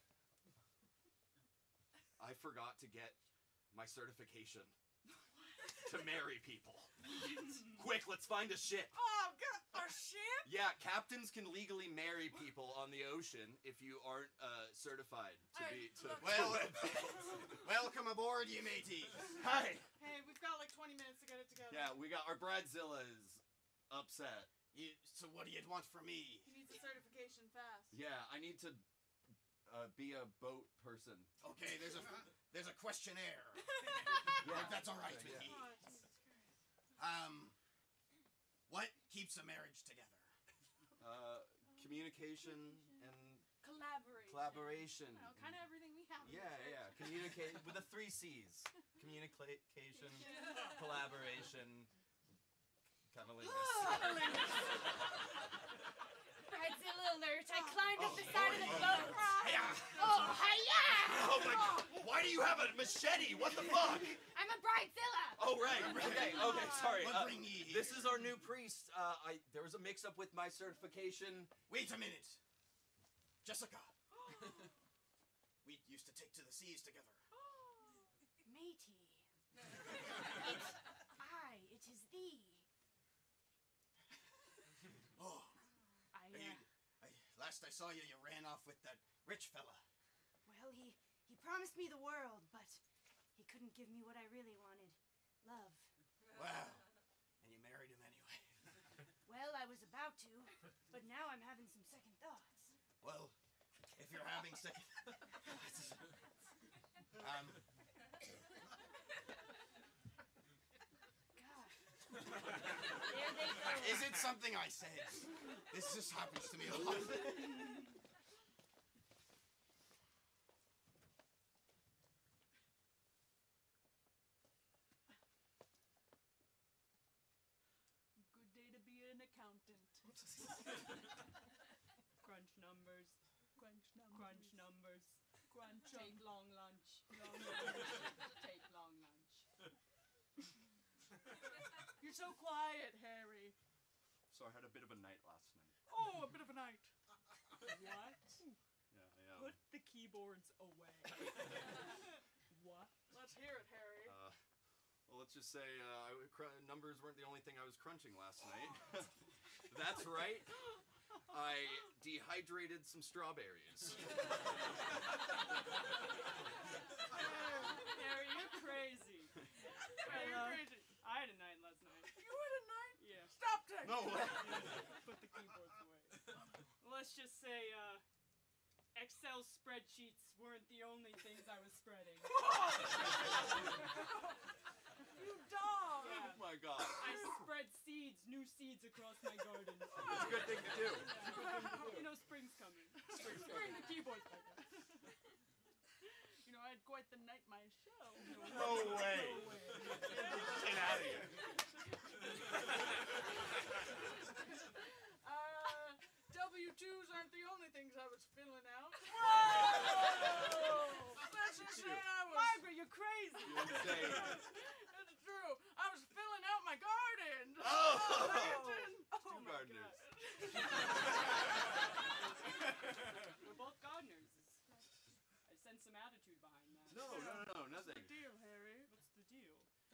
K: I forgot to get my certification to marry people. Quick, let's find a ship.
D: Oh, God. Our ship?
K: Yeah, captains can legally marry people on the ocean if you aren't certified to be.
J: Well, welcome aboard, you matey.
K: Hi.
D: Hey, we've got like 20 minutes to get it together.
K: Yeah, we got our bridezilla is upset.
J: So what do you want from me?
D: He needs a certification fast.
K: Yeah, I need to be a boat person.
J: Okay, there's a questionnaire.
K: Yeah.
J: If that's all right with you.
D: Oh, Jesus Christ.
J: What keeps a marriage together?
K: Communication and
D: Collaboration.
K: collaboration.
D: Well, kind of everything we have. in
K: Yeah,
D: this
K: yeah.
D: church.
K: Communicate with the 3 C's. Communication, collaboration, cunnilingus.
C: Bridezilla alert. I climbed up the side of the boat.
K: Hiya!
C: Oh, hiya!
K: Oh my God! Why do you have a machete? What the fuck?
C: I'm a bridezilla.
K: Oh right. Okay. Sorry.
J: What bring ye here?
K: This is our new priest. There was a mix-up with my certification.
J: Wait a minute. Jessica. We used to take to the seas together.
C: Matey. It's I. It is thee.
J: Oh, last I saw you, you ran off with that rich fella.
C: Well, he promised me the world, but he couldn't give me what I really wanted. Love.
J: Wow. And you married him anyway.
C: Well, I was about to, but now I'm having some second thoughts.
J: Well, if you're having second...
G: There they go.
J: Is it something I said? This just happens to me a lot.
G: Good day to be an accountant. Crunch numbers. Crunch numbers. Crunch numbers. Crunch. Take long lunch. Long lunch. Take long lunch. You're so quiet, Harry.
K: So I had a bit of a night last night.
G: Oh, a bit of a night. What?
K: Yeah,
G: Put the keyboards away. What? Let's hear it, Harry.
K: Well, let's just say numbers weren't the only thing I was crunching last night. That's right. I dehydrated some strawberries.
G: Harry, you're crazy. Harry, you're crazy. I had a night last night. You had a night? Yeah. Stop taking
K: No way.
G: Put the keyboards away. Let's just say, Excel spreadsheets weren't the only things I was spreading. You dog!
K: Oh my god.
G: I spread seeds, new seeds across my garden.
K: That's a good thing to do.
G: You know, spring's coming. Bring the keyboards back up. You know, I had quite the night myself.
A: No way.
G: No way.
A: Get out of here.
G: W-2s aren't the only things I was filling out. Whoa! Let's just say I was... Margaret, you're crazy.
K: You're insane.
G: It's true. I was filling out my garden.
K: Oh!
G: Two
K: gardeners.
G: We're both gardeners. I sense some attitude behind that.
K: No, nothing.
G: What's the deal, Harry? What's the deal?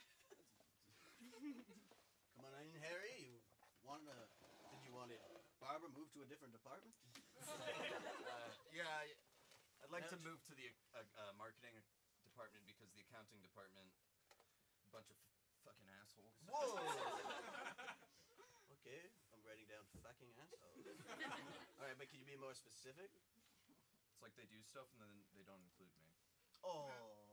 J: Come on in, Harry. Did you want it? Barbara move to a different department?
K: Yeah, I'd like to move to the marketing department because the accounting department, a bunch of fucking assholes.
J: Whoa! Okay, I'm writing down fucking assholes. Alright, but can you be more specific?
K: It's like they do stuff and then they don't include me.
J: Oh.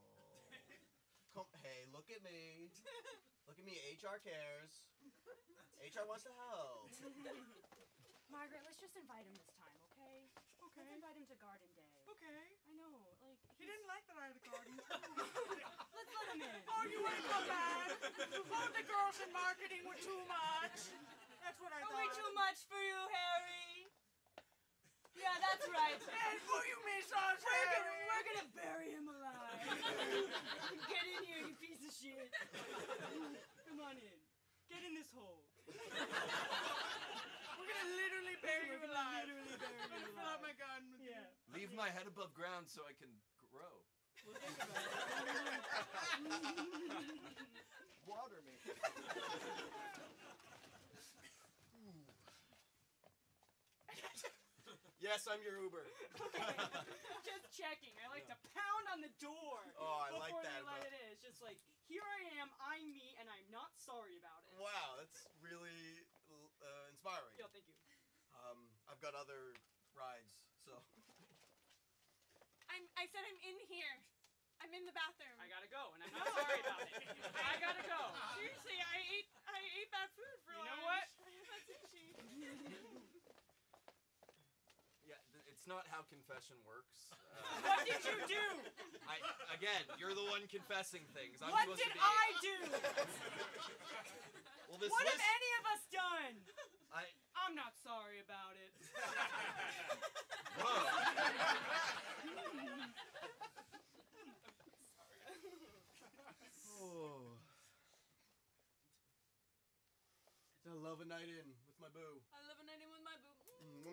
J: Hey, look at me. Look at me, HR cares. HR wants to help.
M: Margaret, let's just invite him this time, okay?
G: Okay.
M: Let's invite him to Garden Day.
G: Okay.
M: I know, like...
G: He didn't like that I had a garden.
M: Let's let him in.
G: Oh, you ain't so bad. Oh, the girls in marketing were too much. That's what I
M: Are
G: thought.
M: we too much for you, Harry? Yeah, that's right.
G: Hey, will you miss us, Harry?
M: We're gonna bury him alive. Get in here, you piece of shit.
G: Come on in. Get in this hole. We're gonna literally bury you alive.
M: Literally bury you alive.
G: Fill out my garden with you.
K: Leave my head above ground so I can grow.
G: We'll think about it.
K: Water me. Yes, I'm your Uber.
G: Just checking. I like to pound on the door.
J: Oh, I like
G: before
J: that
G: they let
J: about-
G: it in. It's just like, here I am, I'm me, and I'm not sorry about it.
J: Wow, that's really inspiring.
G: Yo, thank you.
J: I've got other rides, so.
C: I said I'm in here. I'm in the bathroom.
G: I gotta go, and I'm not sorry about it. I gotta go.
C: Seriously, I ate that food for
G: You
C: lunch.
G: know what?
C: That's sushi.
K: Yeah, it's not how confession works.
G: What did you do?
K: Again, you're the one confessing things. I'm
G: What
K: supposed
G: did
K: to be.
G: I do?
K: Well, this
G: What
K: list.
G: have any of us done? I'm not sorry about it.
K: Whoa.
J: Oh. I love a night in with my boo.
C: I live a night in with my boo.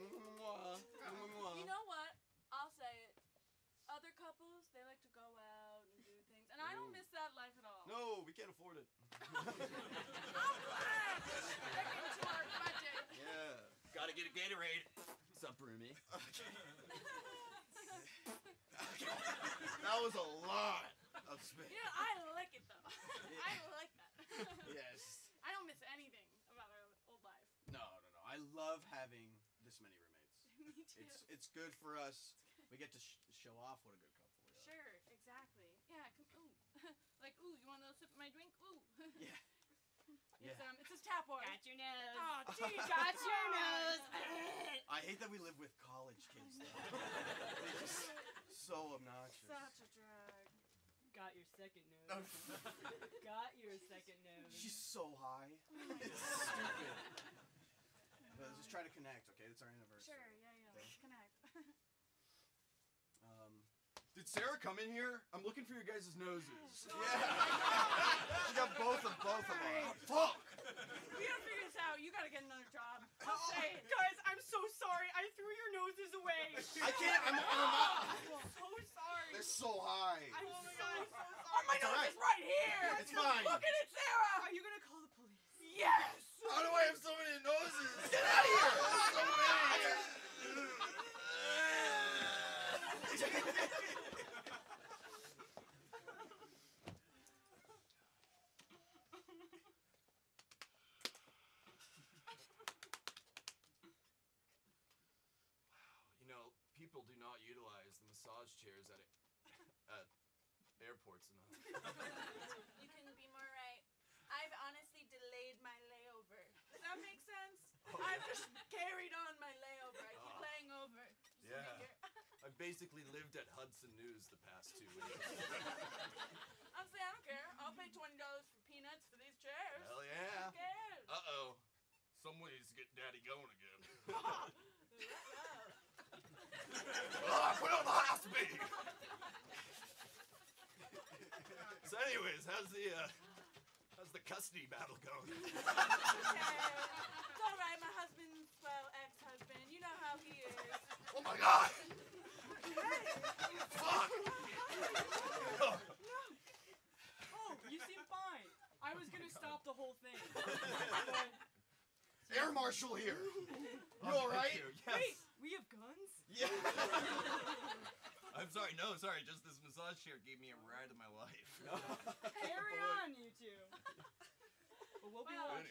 J: You
C: You know what? I'll say it. Other couples, they like to go out and do things, and I don't miss that life at all.
J: No, we can't afford it.
C: I'm glad. Sticking to our budget.
K: Yeah. Gotta get a Gatorade. What's up, Rumi?
J: That was a lot of space.
C: Yeah, I like it though. I like that.
J: Yes.
C: I don't miss anything about our old life.
J: No. I love having this many roommates.
C: Me too.
J: It's good for us. We get to show off what a good couple we are.
E: Sure, exactly. Yeah, ooh. Like, ooh, you want a little sip of my drink? Ooh.
J: Yeah.
E: It's this tap water.
G: Got your nose.
E: Oh, geez.
G: Got your nose.
J: I hate that we live with college kids, though. They're just so obnoxious.
E: Such a drag.
G: Got your second nose. Got your second nose.
J: She's so high. It's stupid. But let's just try to connect, okay? It's our anniversary.
E: Sure, yeah.
J: Okay.
E: Connect.
K: Did Sarah come in here? I'm looking for your guys' noses.
J: Yeah. She got both of them.
K: Fuck!
E: We gotta figure this out. You gotta get another job. I'll say it. Guys, I'm so sorry. I threw your noses away.
J: I can't. I'm
E: so sorry.
J: They're so high.
E: I'm so sorry. Oh, my nose
J: alright.
E: is right here.
J: It's fine.
E: Look at it, Sarah. Are you gonna call the police? Yes.
K: How do I have so many noses? Get out of here! So many! You know, people do not utilize the massage chairs at airports enough.
C: You couldn't be more right. I've honestly delayed my layover. Does that make sense? I've just carried on my layover. I keep laying over. Just to
K: Yeah.
C: make it-
K: I've basically lived at Hudson News the past 2 weeks.
C: Honestly, I don't care. I'll pay $20 for peanuts for these chairs.
K: Hell yeah.
C: Who cares?
K: Uh-oh. Some ways to get daddy going again. Put on the hot speed! So anyways, how's the custody battle going?
C: It's alright, my husband's, well, ex-husband. You know how he is.
K: Oh my god!
C: Fuck!
G: Oh, you seem fine. I was gonna stop the whole thing.
J: Air Marshal here. You alright?
K: Yes.
G: Wait, we have guns?
J: Yeah.
K: I'm sorry, no, sorry, just this massage chair gave me a ride of my life.
G: Carry on, you two. But we'll be watching.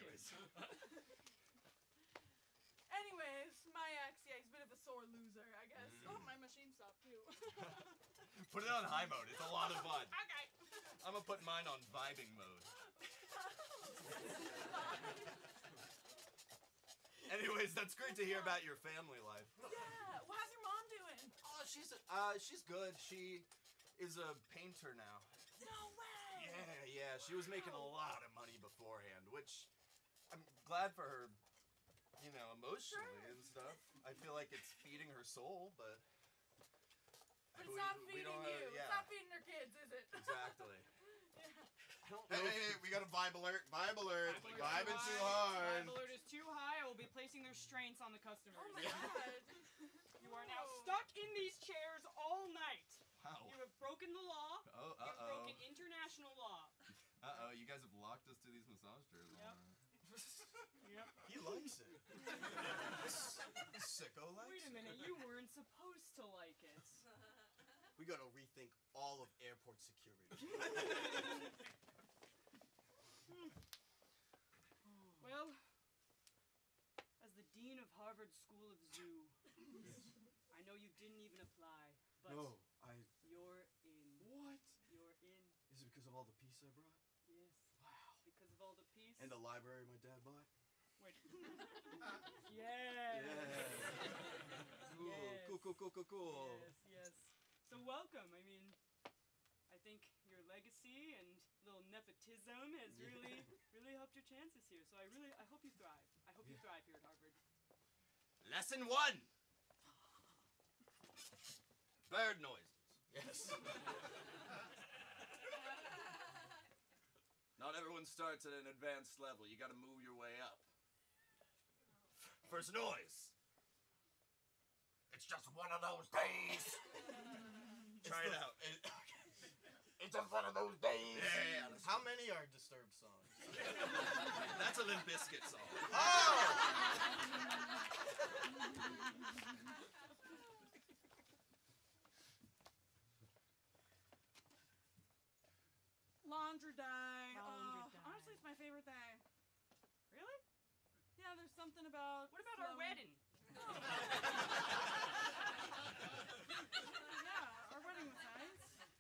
C: Anyways, my ex, yeah, he's a bit of a sore loser, I guess. Oh, my machine stopped too.
K: Put it on high mode, it's a lot of fun.
C: Okay.
K: I'm gonna put mine on vibing mode. Anyways, that's great to hear about your family life.
C: Yeah, well, how's your mom doing?
K: Oh, she's good. She is a painter now.
C: No way!
K: Yeah, she was making a lot of money beforehand, which I'm glad for her, you know, emotionally and stuff. I feel like it's feeding her soul, but
C: But it's not feeding you.
K: yeah.
C: It's not feeding her kids, is it?
K: Exactly.
J: Hey, we got a vibe alert. Vibe alert. Vibing too hard.
G: Vibe alert is too high. I will be placing their restraints on the customers.
C: Oh my god.
G: You are now stuck in these chairs all night.
K: Wow.
G: You have broken the law.
K: Oh,
G: You have broken international law.
K: You guys have locked us to these massage chairs.
G: Yep. Yep.
J: He likes it. Sicko likes
G: Wait a minute, you weren't supposed to like it.
J: We gotta rethink all of airport security.
G: Well, as the dean of Harvard School of Zoo, I know you didn't even apply, but
J: No,
G: you're in.
J: What?
G: You're in.
J: Is it because of all the peace I brought?
G: Yes. Wow. Because of all the peace.
J: And the library my dad bought?
G: Wait. Yes.
J: Cool.
G: Yes.
J: Cool.
G: Yes. So welcome. I mean, I think your legacy and little nepotism has really helped your chances here. So I hope you thrive. I hope you thrive here at Harvard.
K: Lesson 1. Bird noises.
J: Yes.
K: Not everyone starts at an advanced level. You gotta move your way up. First noise. It's just one of those days. Try it out. It's just one of those days. Yeah.
J: How many are Disturbed songs?
K: That's a Limp Bizkit song.
J: Oh!
C: Laundry day.
G: Laundry day.
C: Honestly, it's my favorite day.
G: Really?
C: Yeah, there's something about.
G: What about our wedding?
C: Yeah, our wedding was nice.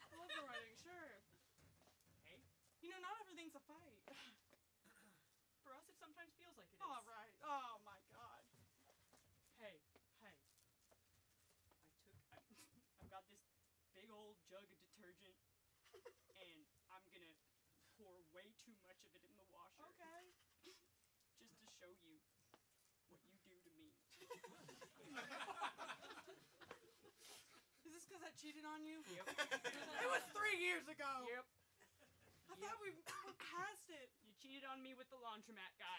G: and I'm gonna pour way too much of it in the washer.
M: Okay.
G: Just to show you what you do to me.
M: Is this because I cheated on you?
G: Yep.
M: It was 3 years ago.
G: Yep.
M: I thought we were past it.
G: You cheated on me with the laundromat guy.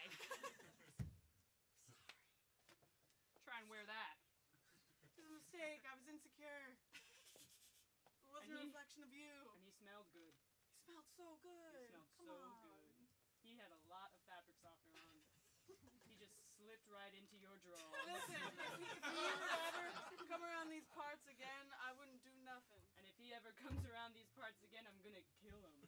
G: Try and wear that.
M: It was a mistake. I was insecure. It wasn't a reflection of you.
G: And he smelled good.
M: He smelled so good.
G: He smelled
M: Come
G: so
M: on.
G: good. He had a lot of fabric softener on. He just slipped right into your drawer.
M: Listen, if you ever come around these parts again, I wouldn't do nothing.
G: And if he ever comes around these parts again, I'm gonna kill him.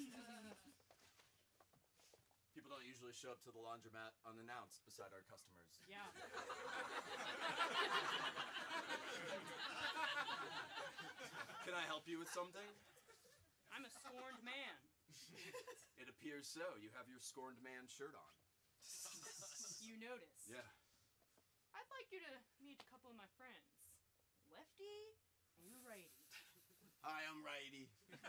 K: People don't usually show up to the laundromat unannounced beside our customers.
G: Yeah.
K: Can I help you with something?
G: I'm a scorned man.
K: It appears so. You have your scorned man shirt on.
G: You notice.
K: Yeah.
G: I'd like you to meet a couple of my friends. Lefty and Righty.
J: Hi, I'm Righty.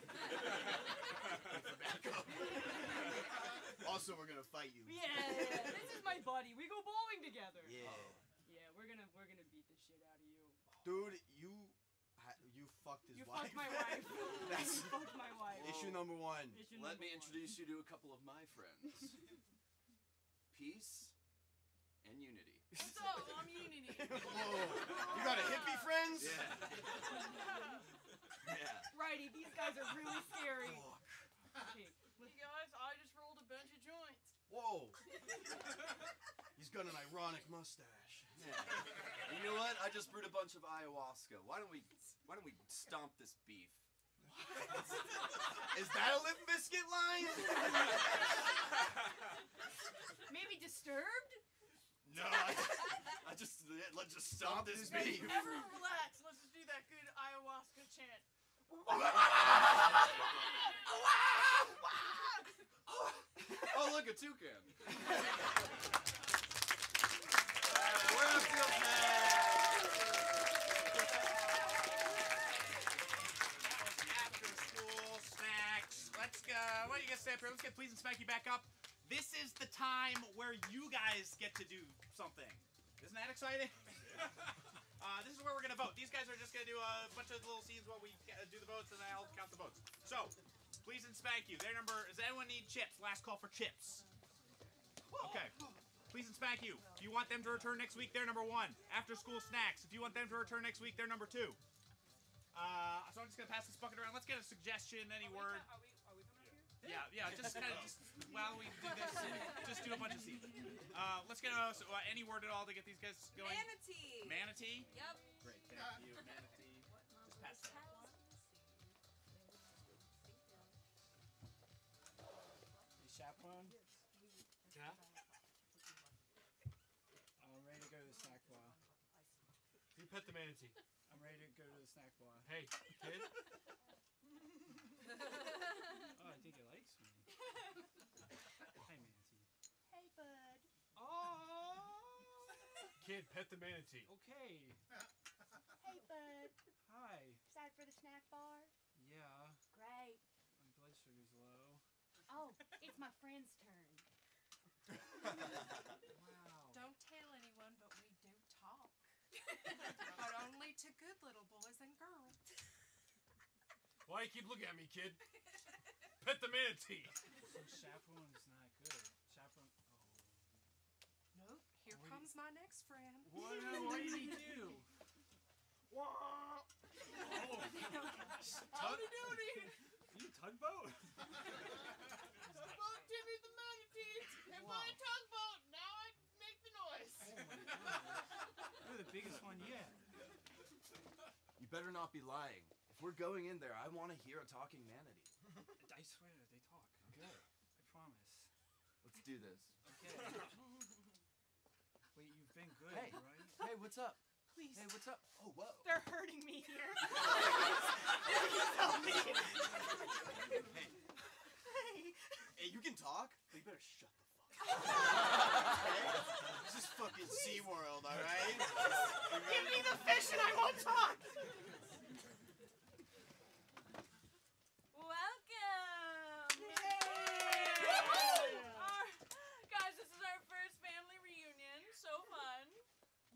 J: Also, we're gonna fight you.
G: Yeah, this is my buddy. We go bowling together.
J: Yeah.
G: Yeah, we're gonna beat the shit out of you.
J: Dude, you fucked his
G: You
J: wife.
G: fucked my wife.
J: That's
G: You fucked my wife.
J: issue number one.
K: Let me introduce you to a couple of my friends. Peace and Unity.
M: What's up? I'm Unity.
J: Whoa. You got a hippie friends?
K: Yeah. Yeah.
G: Righty, these guys are really scary. Okay,
M: Hey guys, I just rolled a bunch of joints.
J: Whoa. He's got an ironic mustache.
K: Yeah. And you know what? I just brewed a bunch of ayahuasca. Why don't we stomp this beef?
J: Is that a Limp Bizkit line?
G: maybe Disturbed?
J: No.
K: Let's just stomp this beef.
M: Everyone relax. Let's just do that good ayahuasca chant.
K: Oh, look, a toucan. We're on field
A: After school snacks. Let's go. What do you guys say up here? Let's get Please and Spanky back up. This is the time where you guys get to do something. Isn't that exciting? This is where we're gonna vote. These guys are just gonna do a bunch of little scenes while we do the votes, and then I'll count the votes. So, Please and Spank you. Their number. Does anyone need chips? Last call for chips. Okay. Please and Spank you. Do you want them to return next week? They're number 1. After school snacks. If you want them to return next week, they're number 2. So I'm just gonna pass this bucket around. Let's get a suggestion. Any word?
G: Are we coming up here?
A: Yeah. Just kind of while we do this, just do a bunch of scenes. Let's get any word at all to get these guys going.
C: Manatee.
A: Manatee.
C: Yep.
A: Great. Thank you, Manatee. Just pass that.
F: Hey, Chaperone?
B: Yeah?
F: I'm ready to go to the snack bar.
B: You pet the manatee.
F: I'm ready to go to the snack bar.
B: Hey, kid.
F: Oh, I think he likes me. Hi, Manatee.
M: Hey, bud.
F: Oh!
B: Kid, pet the manatee.
F: Okay.
M: Hey, bud.
F: Hi.
M: Excited for the snack bar?
F: Yeah.
M: Great.
F: My blood sugar's low.
M: Oh, it's my friend's turn.
F: Wow.
H: Don't tell anyone, but we do talk. But only to good little boys and girls.
B: Why you keep looking at me, kid? Pet the manatee.
F: So Chaperone is not good. Chaperone. Oh.
H: Nope, here comes my next friend.
F: What did he do?
B: Howdy doody.
F: You tugboat?
D: Tugboat Timmy the manatee. And by a tugboat, now I make the noise.
F: Oh my god. You're the biggest one yet.
K: You better not be lying. If we're going in there, I want to hear a talking manatee.
F: I swear, they talk.
K: Okay.
F: I promise.
K: Let's do this.
F: Okay. Wait, you've been good,
K: Hey.
F: right?
K: Hey, what's up?
G: Please.
K: Hey, what's up? Oh, whoa.
G: They're hurting me here.
J: Hey, you can talk, but you better shut the fuck up. Okay? This is fucking SeaWorld, alright?
G: Give me the fish and I won't talk.
C: Welcome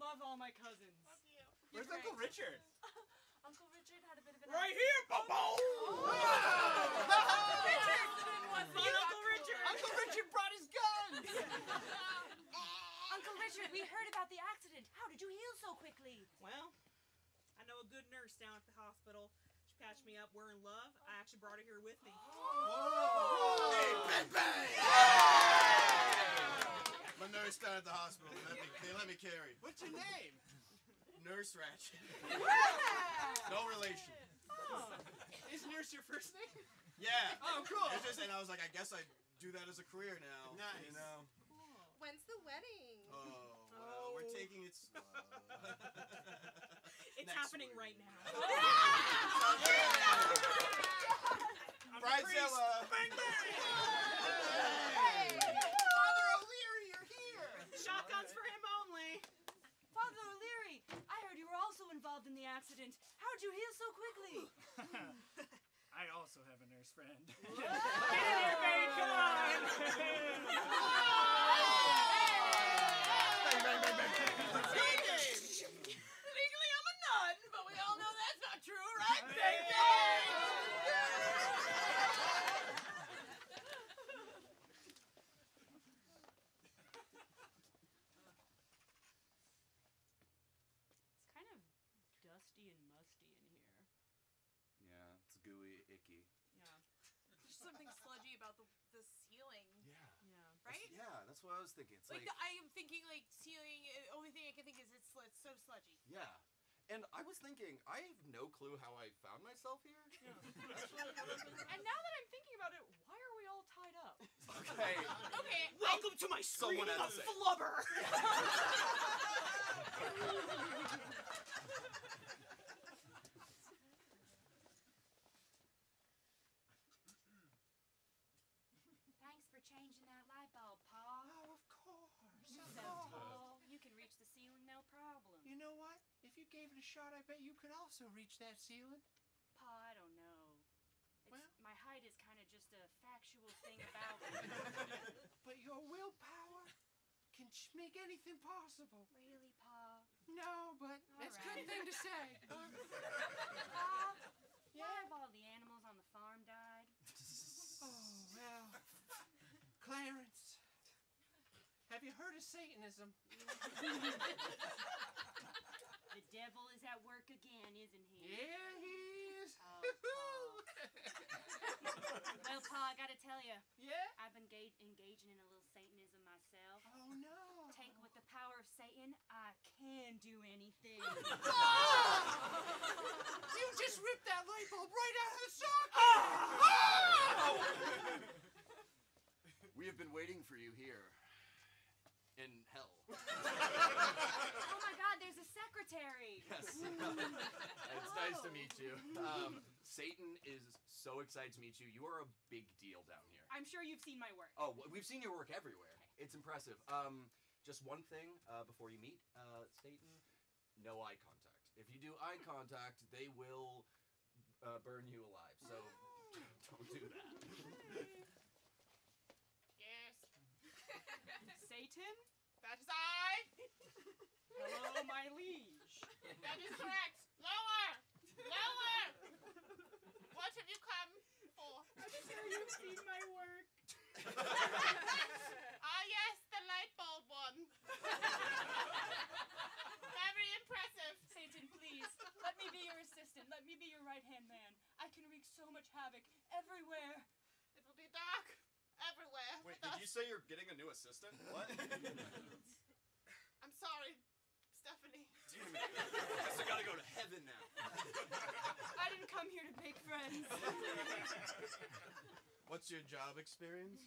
G: love all my cousins.
H: Love you.
A: Where's Uncle Richard?
H: Uncle Richard had a bit of an
A: Right here, Bobo!
G: Uncle Richard!
J: Uncle Richard brought his guns!
H: Uncle Richard, we heard about the accident. How did you heal so quickly?
G: Well, I know a good nurse down at the hospital. She patched me up. We're in love. I actually brought her here with me.
J: Whoa! Hey, bang, bang! My nurse down at the hospital. They let me carry.
B: What's your name?
J: Nurse Ratchet. No relation.
B: Oh. Is Nurse your first name?
J: Yeah.
B: Oh, cool.
J: It's just, and I was like, I guess I do that as a career now.
B: Nice.
J: You know?
D: When's the wedding?
J: Oh, well, we're taking it slow.
G: It's
J: Next
G: happening
J: week.
G: right now.
J: Bridezilla!
G: Bang, bang!
J: Hey! Father O'Leary, you're here!
G: Shotguns for him only.
H: Father O'Leary, I heard you were also involved in the accident. How'd you heal so quickly?
F: I also have a nurse friend.
G: Get in here, babe. Come on.
J: Bang, bang, bang, bang.
H: Legally, I'm a nun, but we all know that's not true, right?
G: Bang, bang!
H: It's kind of dusty and musty in here.
K: Yeah, it's gooey, icky.
G: Yeah.
C: There's something sludgy about the ceiling.
K: Yeah.
G: Yeah.
C: Right?
K: Yeah, that's what I was thinking. It's like,
C: I am thinking like ceiling. Only thing I can think is it's so sludgy.
K: yeah. And I was thinking, I have no clue how I found myself here.
H: And now that I'm thinking about it, why are we all tied up?
K: Okay.
C: Okay.
G: Welcome to my
K: Someone
G: screening
K: had
G: of
K: to say.
G: flubber.
H: Thanks for changing that light bulb, Pa.
B: Oh, of course.
H: So tall, you can reach the ceiling no problem.
B: You know what? If you gave it a shot, I bet you could also reach that ceiling.
H: Pa, I don't know.
B: Well-
H: My height is kind of just a factual thing about me.
B: But your willpower can make anything possible.
H: Really, Pa?
B: No, but that's a good
H: right.
B: thing to say.
H: Pa, why have all the animals on the farm died?
B: Oh, well. Clarence, have you heard of Satanism?
H: The devil is at work again, isn't he?
B: Yeah, he is.
H: Oh, Well, Pa, I gotta tell you,
B: Yeah?
H: I've been engaging in a little Satanism myself.
B: Oh, no.
H: Take with the power of Satan, I can do anything.
B: You just ripped that light bulb right out of the socket!
K: We have been waiting for you here. In hell.
H: Oh my God, there's a secretary.
K: Yes. It's nice to meet you. Satan is so excited to meet you. You are a big deal down here.
H: I'm sure you've seen my work.
K: Oh, we've seen your work everywhere. It's impressive. Just one thing before you meet Satan, no eye contact. If you do eye contact, they will burn you alive. So don't do that.
D: Yes.
H: Satan?
D: That is I.
H: Hello, my liege.
D: That is correct. Lower. Lower. What have you come for?
H: I'm sure you've seen my work.
D: Ah, yes, the light bulb one. Very impressive.
H: Satan, please, let me be your assistant. Let me be your right-hand man. I can wreak so much havoc everywhere.
D: It will be dark everywhere.
K: Wait,
D: with
K: did
D: us.
K: you say you're getting a new assistant? What?
D: I'm sorry, Stephanie.
K: Damn it. I guess I gotta go to heaven now.
H: I didn't come here to make friends.
J: What's your job experience?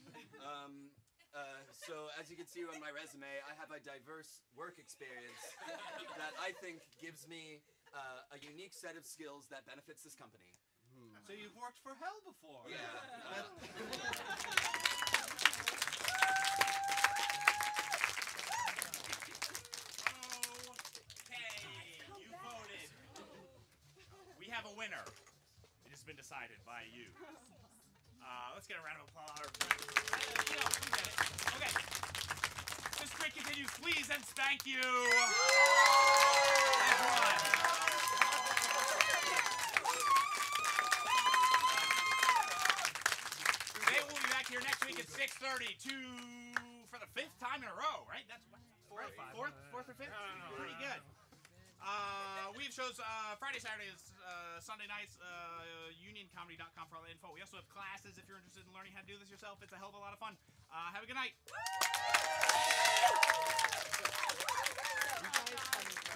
K: So as you can see on my resume, I have a diverse work experience that I think gives me a unique set of skills that benefits this company.
B: So you've worked for hell before?
K: Yeah.
A: Okay, you voted. We have a winner. It has been decided by you. Let's get a round of applause.
G: Okay. There's
A: streak continues. Please and spank you. Everyone. They will be back here next week at 6:30 for the 5th time in a row, right? That's what? Fourth or fifth? Pretty good. We have shows Friday, Saturdays, Sunday nights, unioncomedy.com for all the info. We also have classes if you're interested in learning how to do this yourself. It's a hell of a lot of fun. Have a good night.